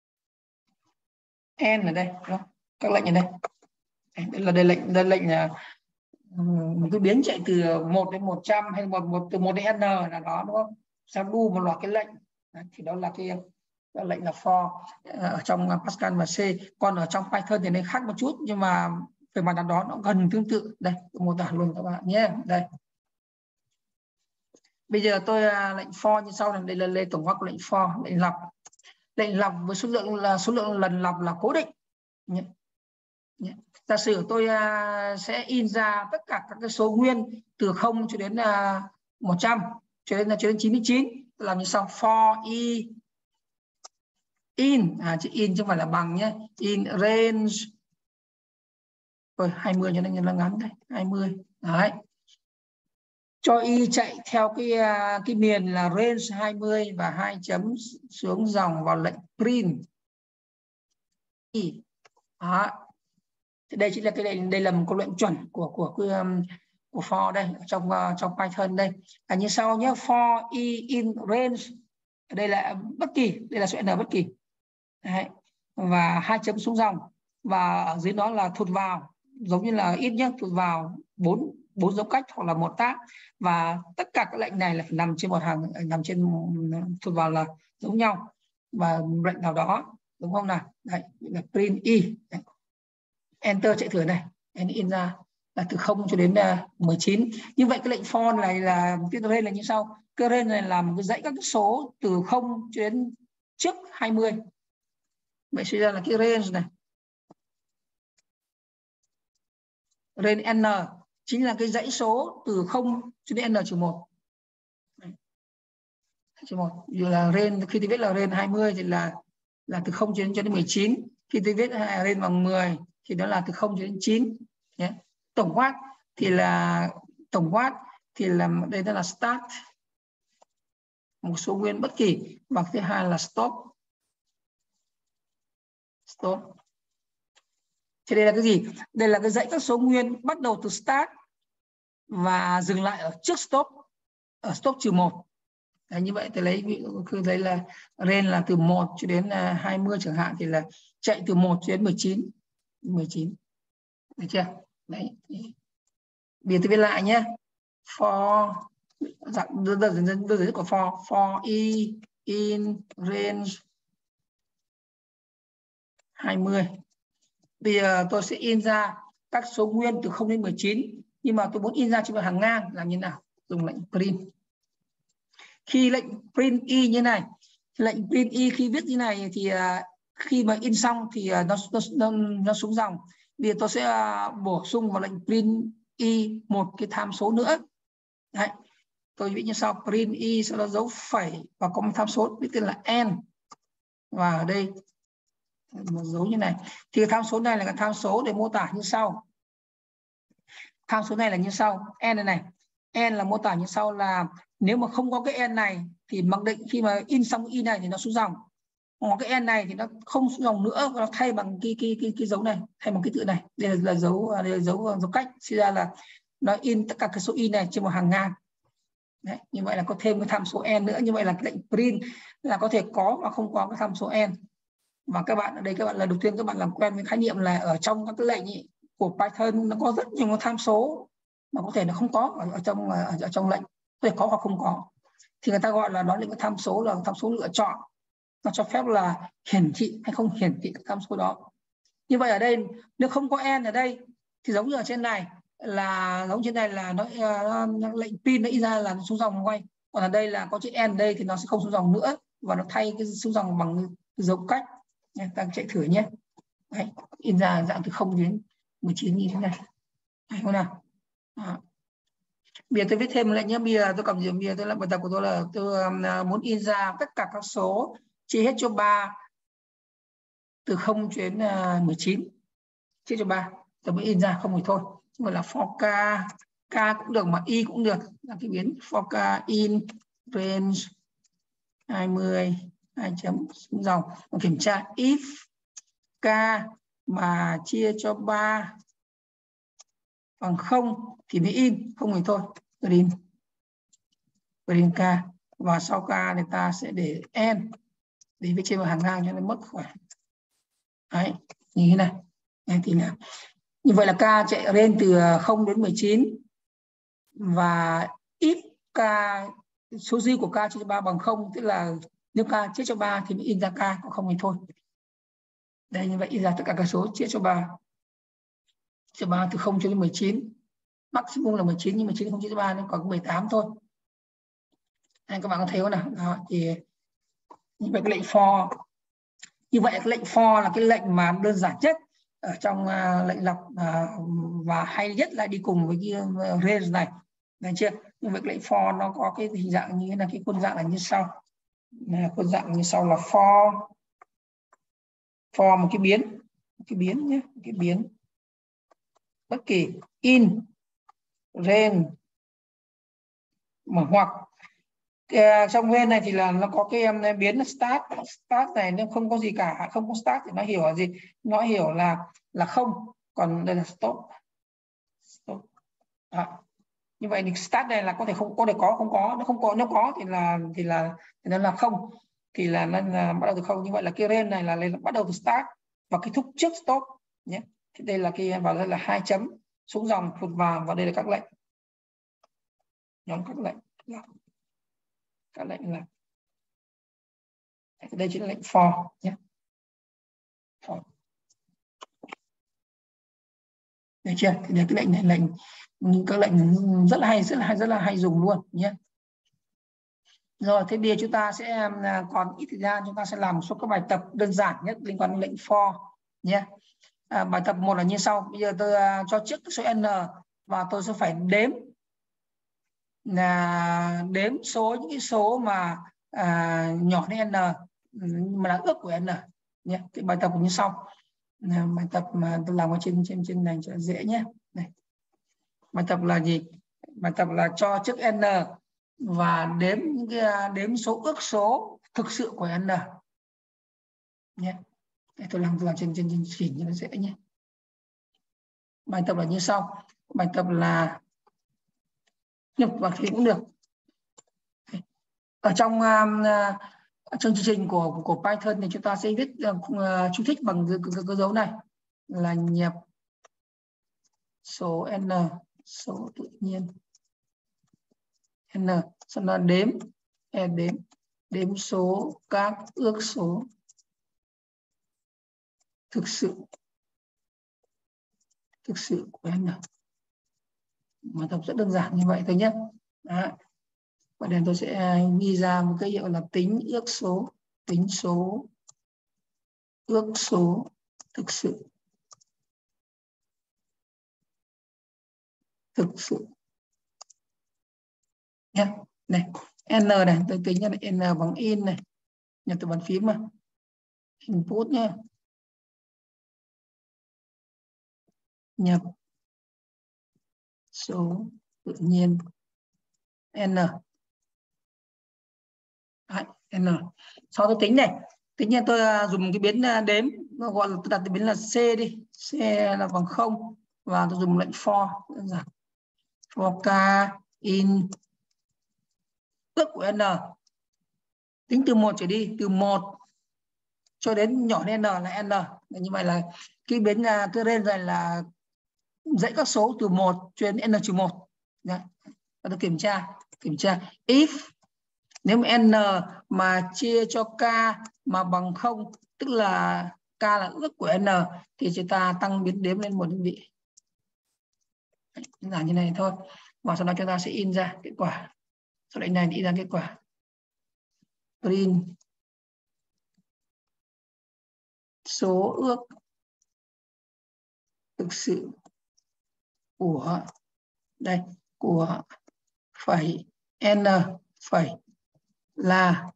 end ở đây, đúng không? Các lệnh ở đây. Đây là đây lệnh đây lệnh là một cái biến chạy từ một đến một trăm hay một, một từ một đến n là đó, đúng không? Sao do một loạt cái lệnh. Đấy, thì đó là cái đó lệnh là for ở trong Pascal và C. Còn ở trong Python thì nó khác một chút, nhưng mà về mặt đó nó gần tương tự. Đây tôi mô tả luôn các bạn nhé. Đây bây giờ tôi lệnh for như sau này, đây là lệnh tổng quát của lệnh for, lệnh lặp. Lệnh lặp với số lượng là số lượng lần lặp là cố định nhé. Nhé. Giả sử tôi uh, sẽ in ra tất cả các cái số nguyên từ không cho đến uh, một trăm cho đến cho đến chín mươi chín, làm như sau: for y in, à, chữ in chứ không phải là bằng nhé, in range rồi hai mươi cho nên là ngắn đây, hai mươi. Đấy, cho y chạy theo cái uh, cái miền là range hai mươi và hai chấm xuống dòng vào lệnh print y. Đó. Thì đây chính là cái lệnh, đây là một câu lệnh chuẩn của của của, um, của for đây trong uh, trong Python đây. À, như sau nhé: for y in range, đây là bất kỳ, đây là số n bất kỳ. Đấy. Và hai chấm xuống dòng, và ở dưới đó là thụt vào, giống như là ít nhất thụt vào bốn bốn dấu cách hoặc là một tab, và tất cả các lệnh này là phải nằm trên một hàng, nằm trên thụt vào là giống nhau, và lệnh nào đó, đúng không nào? Đấy, là print y. Đấy. Enter chạy thử này, and in ra là từ không cho đến mười chín. Như vậy cái lệnh for này là cái range là như sau. Cái range này là một cái dãy các cái số từ không cho đến trước hai mươi. Vậy suy ra là cái range này, range n chính là cái dãy số từ không cho đến n trừ một. Trừ một. Dù là range, khi tôi viết là range hai mươi thì là là từ không cho đến cho đến mười chín. Khi tôi viết range bằng mười thì đó là từ không cho đến chín. Yeah. Tổng quát thì là tổng quát thì là đây đó là start, một số nguyên bất kỳ, và thứ hai là stop. Stop. Thì đây là cái gì? Đây là cái dãy các số nguyên bắt đầu từ start và dừng lại ở trước stop, ở stop trừ một. Đấy, như vậy tôi lấy ví dụ cứ lấy là range là từ một cho đến hai mươi chẳng hạn, thì là chạy từ một cho đến mười chín. mười chín. Được chưa? Đấy. Bây giờ tôi viết lại nhé. For dạng đơn giản đơn giản của for for e in range hai mươi. Bây giờ tôi sẽ in ra các số nguyên từ không đến mười chín, nhưng mà tôi muốn in ra trên một hàng ngang, làm như nào? Dùng lệnh print. Khi lệnh print y như này, lệnh print y khi viết như này thì uh, khi mà in xong thì uh, nó, nó nó xuống dòng. Bây giờ tôi sẽ uh, bổ sung vào lệnh print y một cái tham số nữa. Đấy. Tôi viết như sau: print y, sau đó dấu phẩy và có một tham số biết tên là n, và ở đây một dấu như này. Thì tham số này là cái tham số để mô tả như sau. Tham số này là như sau: n này này, n là mô tả như sau là nếu mà không có cái n này thì mặc định khi mà in xong y này thì nó xuống dòng. Có cái n này thì nó không xuống dòng nữa, nó thay bằng cái cái cái cái dấu này, thay bằng cái tự này. Đây là, là dấu đây là dấu dấu cách. Suy ra là nó in tất cả cái số y này trên một hàng ngang. Đấy, như vậy là có thêm cái tham số n nữa. Như vậy là cái lệnh print là có thể có và không có cái tham số n. Và các bạn ở đây các bạn là đầu tiên các bạn làm quen với khái niệm là ở trong các cái lệnh ý, của Python nó có rất nhiều tham số mà có thể nó không có ở, ở trong ở, ở trong lệnh, có thể có hoặc không có. Thì người ta gọi là đó là cái tham số là tham số lựa chọn, nó cho phép là hiển thị hay không hiển thị các tham số đó. Như vậy ở đây nếu không có n ở đây thì giống như ở trên này là giống trên này là nó, nó lệnh pin nó in ra là nó xuống dòng quay, còn ở đây là có chữ n ở đây thì nó sẽ không xuống dòng nữa và nó thay cái xuống dòng bằng cái dấu cách. Ta chạy thử nhé. Đấy, in ra dạng từ không đến mười chín như thế này. Đấy, không nào? Đó. Bây giờ tôi viết thêm lệnh nhé. Bây giờ tôi cầm gì? Bây giờ tôi làm bài tập của tôi là tôi um, muốn in ra tất cả các số chia hết cho ba từ không đến uh, mười chín, chia cho ba. Tôi mới in ra, không thì thôi. Gọi là for k, k cũng được mà y cũng được, là cái biến for k in range hai mươi hai chấm xuống dòng. Và kiểm tra if k mà chia cho ba bằng không thì mới in, không thì thôi print print k, và sau k thì ta sẽ để n để viết trên một hàng ngang cho nó mất khỏi. Đấy, như thế này. Đấy, thì là như vậy là k chạy lên từ không đến mười chín, và if k số duy của k chia cho ba bằng không, tức là nếu k chia cho ba thì mới in ra k, còn không thì thôi. Đây, như vậy in ra tất cả các số chia cho ba, chia ba từ không cho đến mười chín, maximum là mười chín nhưng mười chín không chia cho ba nên còn có mười tám thôi. Đây, các bạn có thấy không nào? Đó, thì như vậy cái lệnh for, như vậy cái lệnh for là cái lệnh mà đơn giản nhất ở trong uh, lệnh lọc uh, và hay nhất là đi cùng với cái uh, range này, được chưa? Như vậy cái lệnh for nó có cái hình dạng như thế là cái khuôn dạng là như sau. Này, khuôn dạng như sau là for for một cái biến, một cái biến nhé, một cái biến bất kỳ in range mà hoặc uh, trong range này thì là nó có cái um, biến start start này, nếu không có gì cả, không có start thì nó hiểu là gì? Nó hiểu là là không, còn đây là stop. Stop. Đó. Như vậy thì start này là có thể không có thể có không có, nó không có, nếu có thì là thì là thì nó là không, thì là nó là bắt đầu từ không. Như vậy là cái range này là, là bắt đầu từ start và kết thúc trước stop nhé. Thì đây là cái vào đây là hai chấm xuống dòng phụt vào, và đây là các lệnh, nhóm các lệnh, các lệnh là đây chính là lệnh for nhé. For. Được chưa? Thì cái lệnh này lệnh những các lệnh rất là hay, rất là hay, rất là hay dùng luôn nhé. Rồi thế bây giờ chúng ta sẽ còn ít thời gian, chúng ta sẽ làm một số các bài tập đơn giản nhất liên quan đến lệnh for nhé. À, bài tập một là như sau. Bây giờ tôi uh, cho trước số n và tôi sẽ phải đếm là đếm số những cái số mà à, nhỏ đến n mà là ước của n nhé. Thì bài tập như sau. À, bài tập mà tôi làm ở trên trên trên này cho dễ nhé. Này. Bài tập là gì? Bài tập là cho trước n và đếm những cái đếm số ước số thực sự của n nhé. Để tôi làm tôi làm trên trên trên chỉnh cho nó dễ nhé. Bài tập là như sau. Bài tập là nhập vào thì cũng được. Ở trong uh, trong chương trình của của Python thì chúng ta sẽ viết uh, chú thích bằng cái, cái, cái dấu này là nhập số n, số tự nhiên n, sau đó đếm đếm đếm số các ước số thực sự thực sự của n. Bài tập rất đơn giản như vậy thôi nhé. Đó. Và đèn tôi sẽ ghi ra một cái hiệu là tính ước số, tính số ước số thực sự thực sự nhé. Này n này tôi tính là n bằng in này, nhập từ bàn phím mà input nhé, nhập số tự nhiên n. Đấy, n. Sau tôi tính này, tính nhiên tôi dùng cái biến đếm, nó gọi là tôi đặt cái biến là c đi, c là bằng không và tôi dùng lệnh for đơn giản. For k in ước của n, tính từ một trở đi, từ một cho đến nhỏ đến n là n. Như vậy là cái biến cái range này là dãy các số từ một cho đến n trừ một. Và tôi kiểm tra, kiểm tra if nếu mà n mà chia cho k mà bằng không, tức là k là ước của n, thì chúng ta tăng biến đếm lên một đơn vị. Đơn giản như này thôi. Và sau đó chúng ta sẽ in ra kết quả. Sau lệnh này in ra kết quả. Print số ước thực sự của đây của phẩy n phẩy là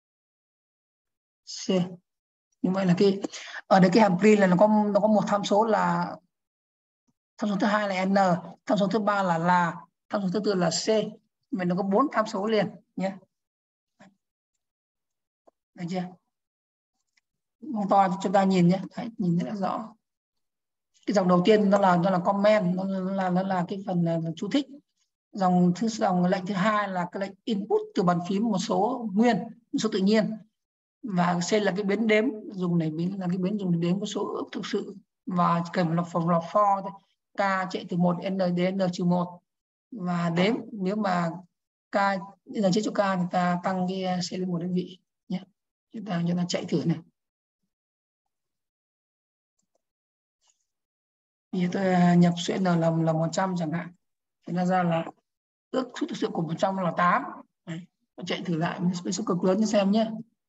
c. Như vậy là cái ở đây cái hàm print là nó có nó có một tham số là tham số thứ hai là n, tham số thứ ba là là, tham số thứ tư là c. Mình nó có bốn tham số liền nhé. Được chưa? Mong to cho chúng ta nhìn nhé. Đấy, nhìn rất là rõ. Cái dòng đầu tiên nó là nó là comment, nó là nó là cái phần là, là chú thích. Dòng thứ dòng lệnh thứ hai là cái lệnh input từ bàn phím một số nguyên, một số tự nhiên. Và C là cái biến đếm, dùng này biến là cái biến dùng để đếm có số ước thực sự, và cần là phòng là for thôi. K chạy từ một n đến n trừ một, và đếm nếu mà k là chết cho k thì ta tăng cái C lên một đơn vị nhé. Chúng ta chúng ta chạy thử này. Bây giờ tôi nhập số n là là một trăm chẳng hạn, thì nó ra là ước số thực sự của một trăm là tám. Đấy, chạy thử lại với số cực lớn cho xem nhé.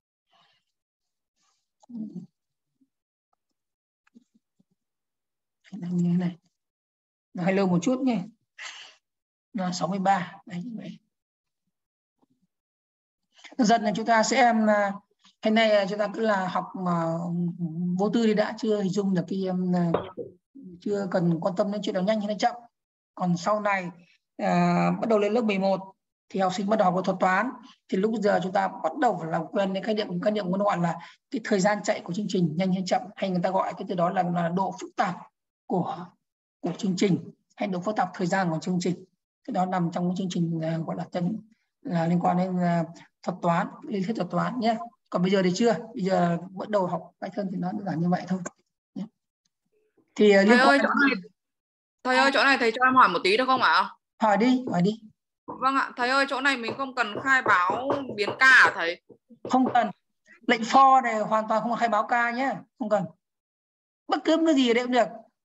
Như thế này, hơi lâu một chút nhé, là sáu mươi ba. Đấy, như vậy. Dần là chúng ta sẽ hôm nay chúng ta cứ là học mà vô tư đi đã, chưa hình dung được cái chưa cần quan tâm đến chuyện nào nhanh hay là chậm. Còn sau này à, bắt đầu lên lớp mười một thì học sinh bắt đầu học thuật toán, thì lúc giờ chúng ta bắt đầu phải làm quen đến khái niệm khái niệm nó gọi là cái thời gian chạy của chương trình nhanh hay chậm, hay người ta gọi cái từ đó là, là độ phức tạp của của chương trình, hay độ phức tạp thời gian của chương trình. Cái đó nằm trong cái chương trình uh, gọi là tên là liên quan đến uh, thuật toán, lý thuyết thuật toán nhé. Còn bây giờ thì chưa, bây giờ bắt đầu học Python thì nó đơn giản như vậy thôi nhé. Thì uh, thầy ơi chỗ này thầy ơi chỗ này thầy cho em hỏi một tí được không ạ? Hỏi đi, hỏi đi. Vâng ạ, thầy ơi chỗ này mình không cần khai báo biến k à thầy? Không cần. Lệnh for này hoàn toàn không khai báo k nhé, không cần. Bất cứ cái gì đấy cũng được.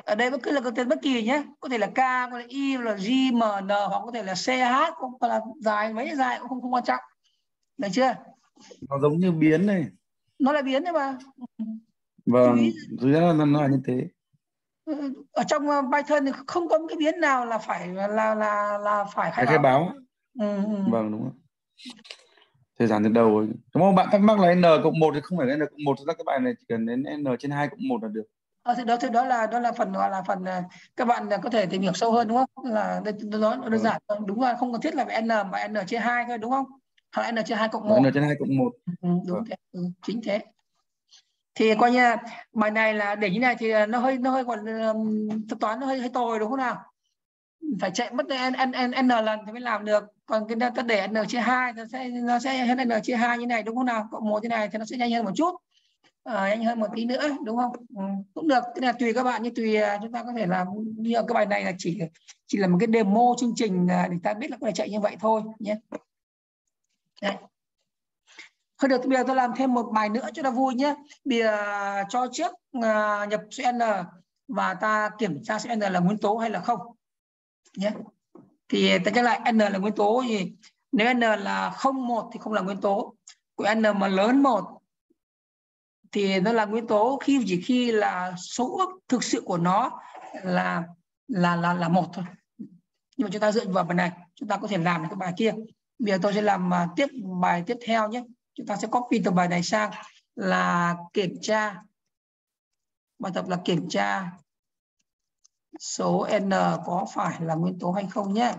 ở đây bất cứ là có tên bất kỳ nhé, có thể là K, có thể Y, là G, M, N, hoặc có thể là C, H, cũng là dài mấy dài cũng không, không quan trọng, được chưa? Nó giống như biến này. Nó là biến đấy mà. Vâng, thực ra là nó là như thế. Ở trong Python thì không có cái biến nào là phải là là là phải khai Phải khai báo. báo. Ừ, ừ. Vâng, đúng rồi. Thời gian từ đầu rồi. Đúng không? Bạn thắc mắc là n cộng một thì không phải là n cộng một, thực ra các bạn này chỉ cần đến n trên hai cộng một là được. Ờ, thì đó thì đó là đó là phần gọi là phần các bạn có thể tìm hiểu sâu hơn đúng không? Là nó đơn giản thôi. Đúng là không cần thiết là phải n mà n chia hai thôi đúng không? Hoặc n chia hai cộng một. n trên hai cộng một. Ừ, đúng Vâng. thế. Ừ, chính thế. Thì coi như bài này là để như này thì nó hơi nó hơi còn thuật toán nó hơi hơi tồi đúng không nào? Phải chạy mất n n n, n lần thì mới làm được. Còn cái ta để n chia hai nó sẽ nó sẽ hơn n chia hai như này đúng không nào? Cộng một như này thì nó sẽ nhanh hơn một chút. À, nhanh hơn một tí nữa đúng không? Ừ, cũng được. Cái này tùy các bạn, như tùy chúng ta có thể làm. Như cái bài này là chỉ chỉ là một cái demo chương trình để ta biết là có thể chạy như vậy thôi nhé. Đấy. Thôi được, bây giờ tôi làm thêm một bài nữa cho nó vui nhé. Bây giờ cho trước uh, nhập số n và ta kiểm tra số n là nguyên tố hay là không nhé. Thì ta nhắc lại n là nguyên tố gì? Nếu n là không một thì không là nguyên tố. Của n mà lớn một thì nó là nguyên tố khi chỉ khi là số ước thực sự của nó là là là là một thôi. Nhưng mà chúng ta dựa vào bài này chúng ta có thể làm được cái bài kia. Bây giờ tôi sẽ làm uh, tiếp bài tiếp theo nhé. Chúng ta sẽ copy từ bài này sang là kiểm tra, bài tập là kiểm tra số n có phải là nguyên tố hay không nhé.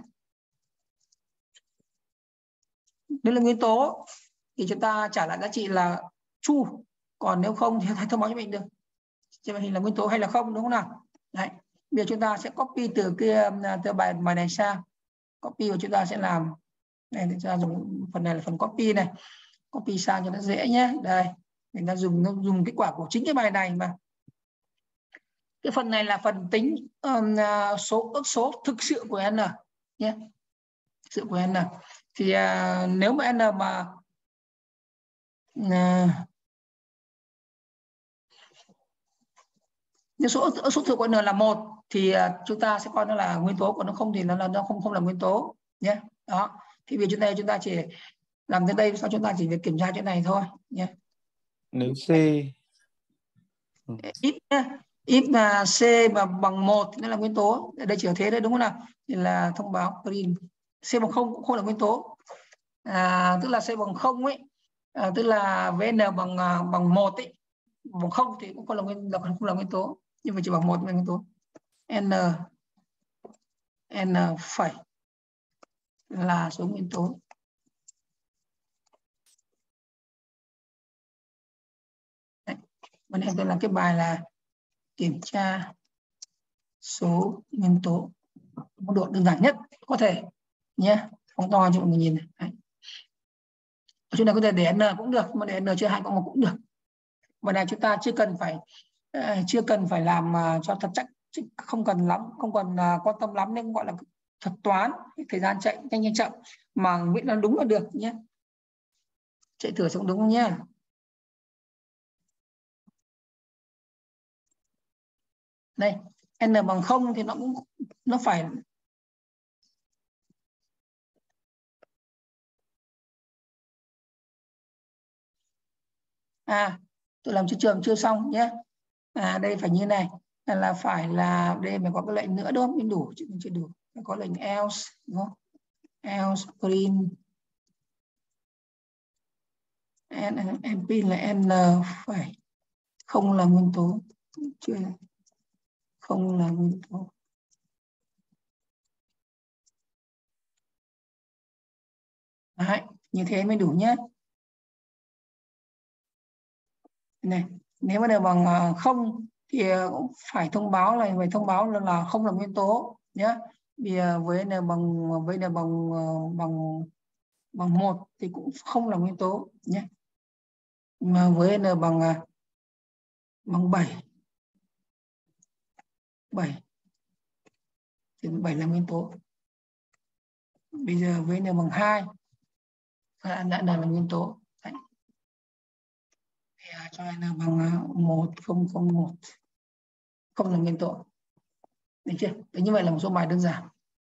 Nếu là nguyên tố thì chúng ta trả lại giá trị là true, còn nếu không thì hãy thông báo cho mình được trên màn hình là nguyên tố hay là không, đúng không nào? Đấy. Bây giờ chúng ta sẽ copy từ kia từ bài bài này sang, copy và chúng ta sẽ làm này, chúng ta dùng phần này là phần copy này, copy sang cho nó dễ nhé. Đây, mình ta dùng nó dùng kết quả của chính cái bài này mà. Cái phần này là phần tính um, số ước số thực sự của n nhé, thực sự của n. Thì uh, nếu mà n mà uh, nếu số ước số thực của n là một thì uh, chúng ta sẽ coi nó là nguyên tố, còn nó không thì nó là nó không không là nguyên tố nhé. Đó. Thì vì chúng ta chúng ta chỉ làm đến đây, sau chúng ta chỉ việc kiểm tra chỗ này thôi nhé. Nếu C ít nhé, ít là C mà bằng một thì nó là nguyên tố. Ở đây chỉ có thế đấy đúng không nào? Thì là thông báo print C bằng không cũng không là nguyên tố. À, tức là C bằng không ấy, à, tức là với n bằng bằng một ấy, bằng không thì cũng không là nguyên không là nguyên tố, nhưng mà chỉ bằng một là nguyên tố. N n phẩy là số nguyên tố. Bên em tôi làm cái bài là kiểm tra số nguyên tố mức độ đơn giản nhất có thể nhé, phóng to cho mọi người nhìn này. Đấy. Chúng ta có thể để n cũng được, mà để n chia hai cộng một cũng được. Và này chúng ta chưa cần phải uh, chưa cần phải làm uh, cho thật chắc, không cần lắm, không cần uh, quan tâm lắm nên gọi là thuật toán, thời gian chạy nhanh nhanh chậm mà miễn nó đúng là được nhé. Chạy thử xong đúng không nhé. Đây, n bằng không thì nó cũng nó phải à tôi làm chưa trường chưa xong nhé. À đây phải như này là, là phải là đây mình có cái lệnh nữa đúng không? Mình đủ chứ chưa đủ, phải có lệnh else đúng không? Else print n print là n phải không là nguyên tố, chưa không là nguyên tố. Đấy, như thế mới đủ nhé. Này, nếu mà đều bằng không thì cũng phải thông báo là phải thông báo là, là không là nguyên tố nhé. Vì với n bằng với n bằng bằng bằng một thì cũng không là nguyên tố nhé. Mà với n bằng bằng bảy bảy thì bảy là nguyên tố. Bây giờ với n bằng hai đã, đã là nguyên tố. Đấy. Thì cho n bằng một không không một không là nguyên tố. Được chưa? Thế như vậy là một số bài đơn giản.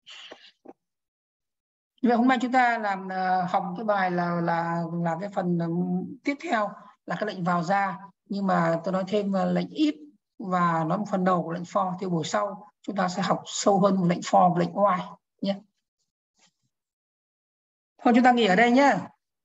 Như vậy hôm nay chúng ta làm uh, học cái bài là là là cái phần um, tiếp theo là cái lệnh vào ra, nhưng mà tôi nói thêm uh, lệnh if và nói một phần đầu của lệnh for. Thì buổi sau chúng ta sẽ học sâu hơn lệnh for và lệnh while nhé. Thôi chúng ta nghỉ ở đây nhé.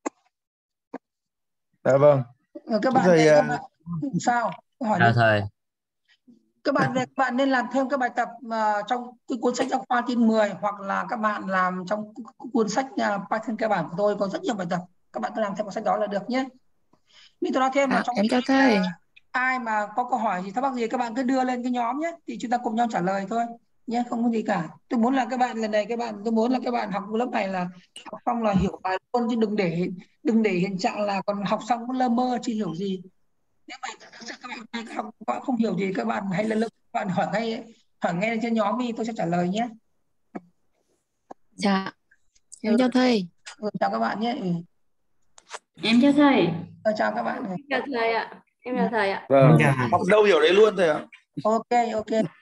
Dạ vâng. Các bạn, thầy, về, các uh... bạn sao? Hỏi Dạ đi. thầy. Các bạn về các bạn nên làm thêm các bài tập uh, trong cái cuốn sách giáo khoa tin mười, hoặc là các bạn làm trong cuốn sách uh, Python cơ bản của tôi có rất nhiều bài tập. Các bạn cứ làm theo cuốn sách đó là được nhé. Mình tôi nói thêm là À, trong em chào thầy. Uh, ai mà có câu hỏi gì thắc mắc gì các bạn cứ đưa lên cái nhóm nhé, thì chúng ta cùng nhau trả lời thôi nhé, không có gì cả. Tôi muốn là các bạn lần này các bạn tôi muốn là các bạn học lớp này là học xong là hiểu bài luôn, chứ đừng để đừng để hiện trạng là còn học xong cũng lơ mơ chưa hiểu gì. Nếu mà các bạn học các bạn không hiểu gì, các bạn hãy lần lượt các bạn hỏi ngay hỏi ngay trên nhóm đi, tôi sẽ trả lời nhé. Dạ. Em Ừ. chào thầy. Ừ, chào các bạn nhé. Ừ. Em chào thầy. Ừ, chào các bạn. Em chào thầy ạ. Em chào thầy ạ. Vâng. Học đâu hiểu đấy luôn thầy ạ. Ok ok.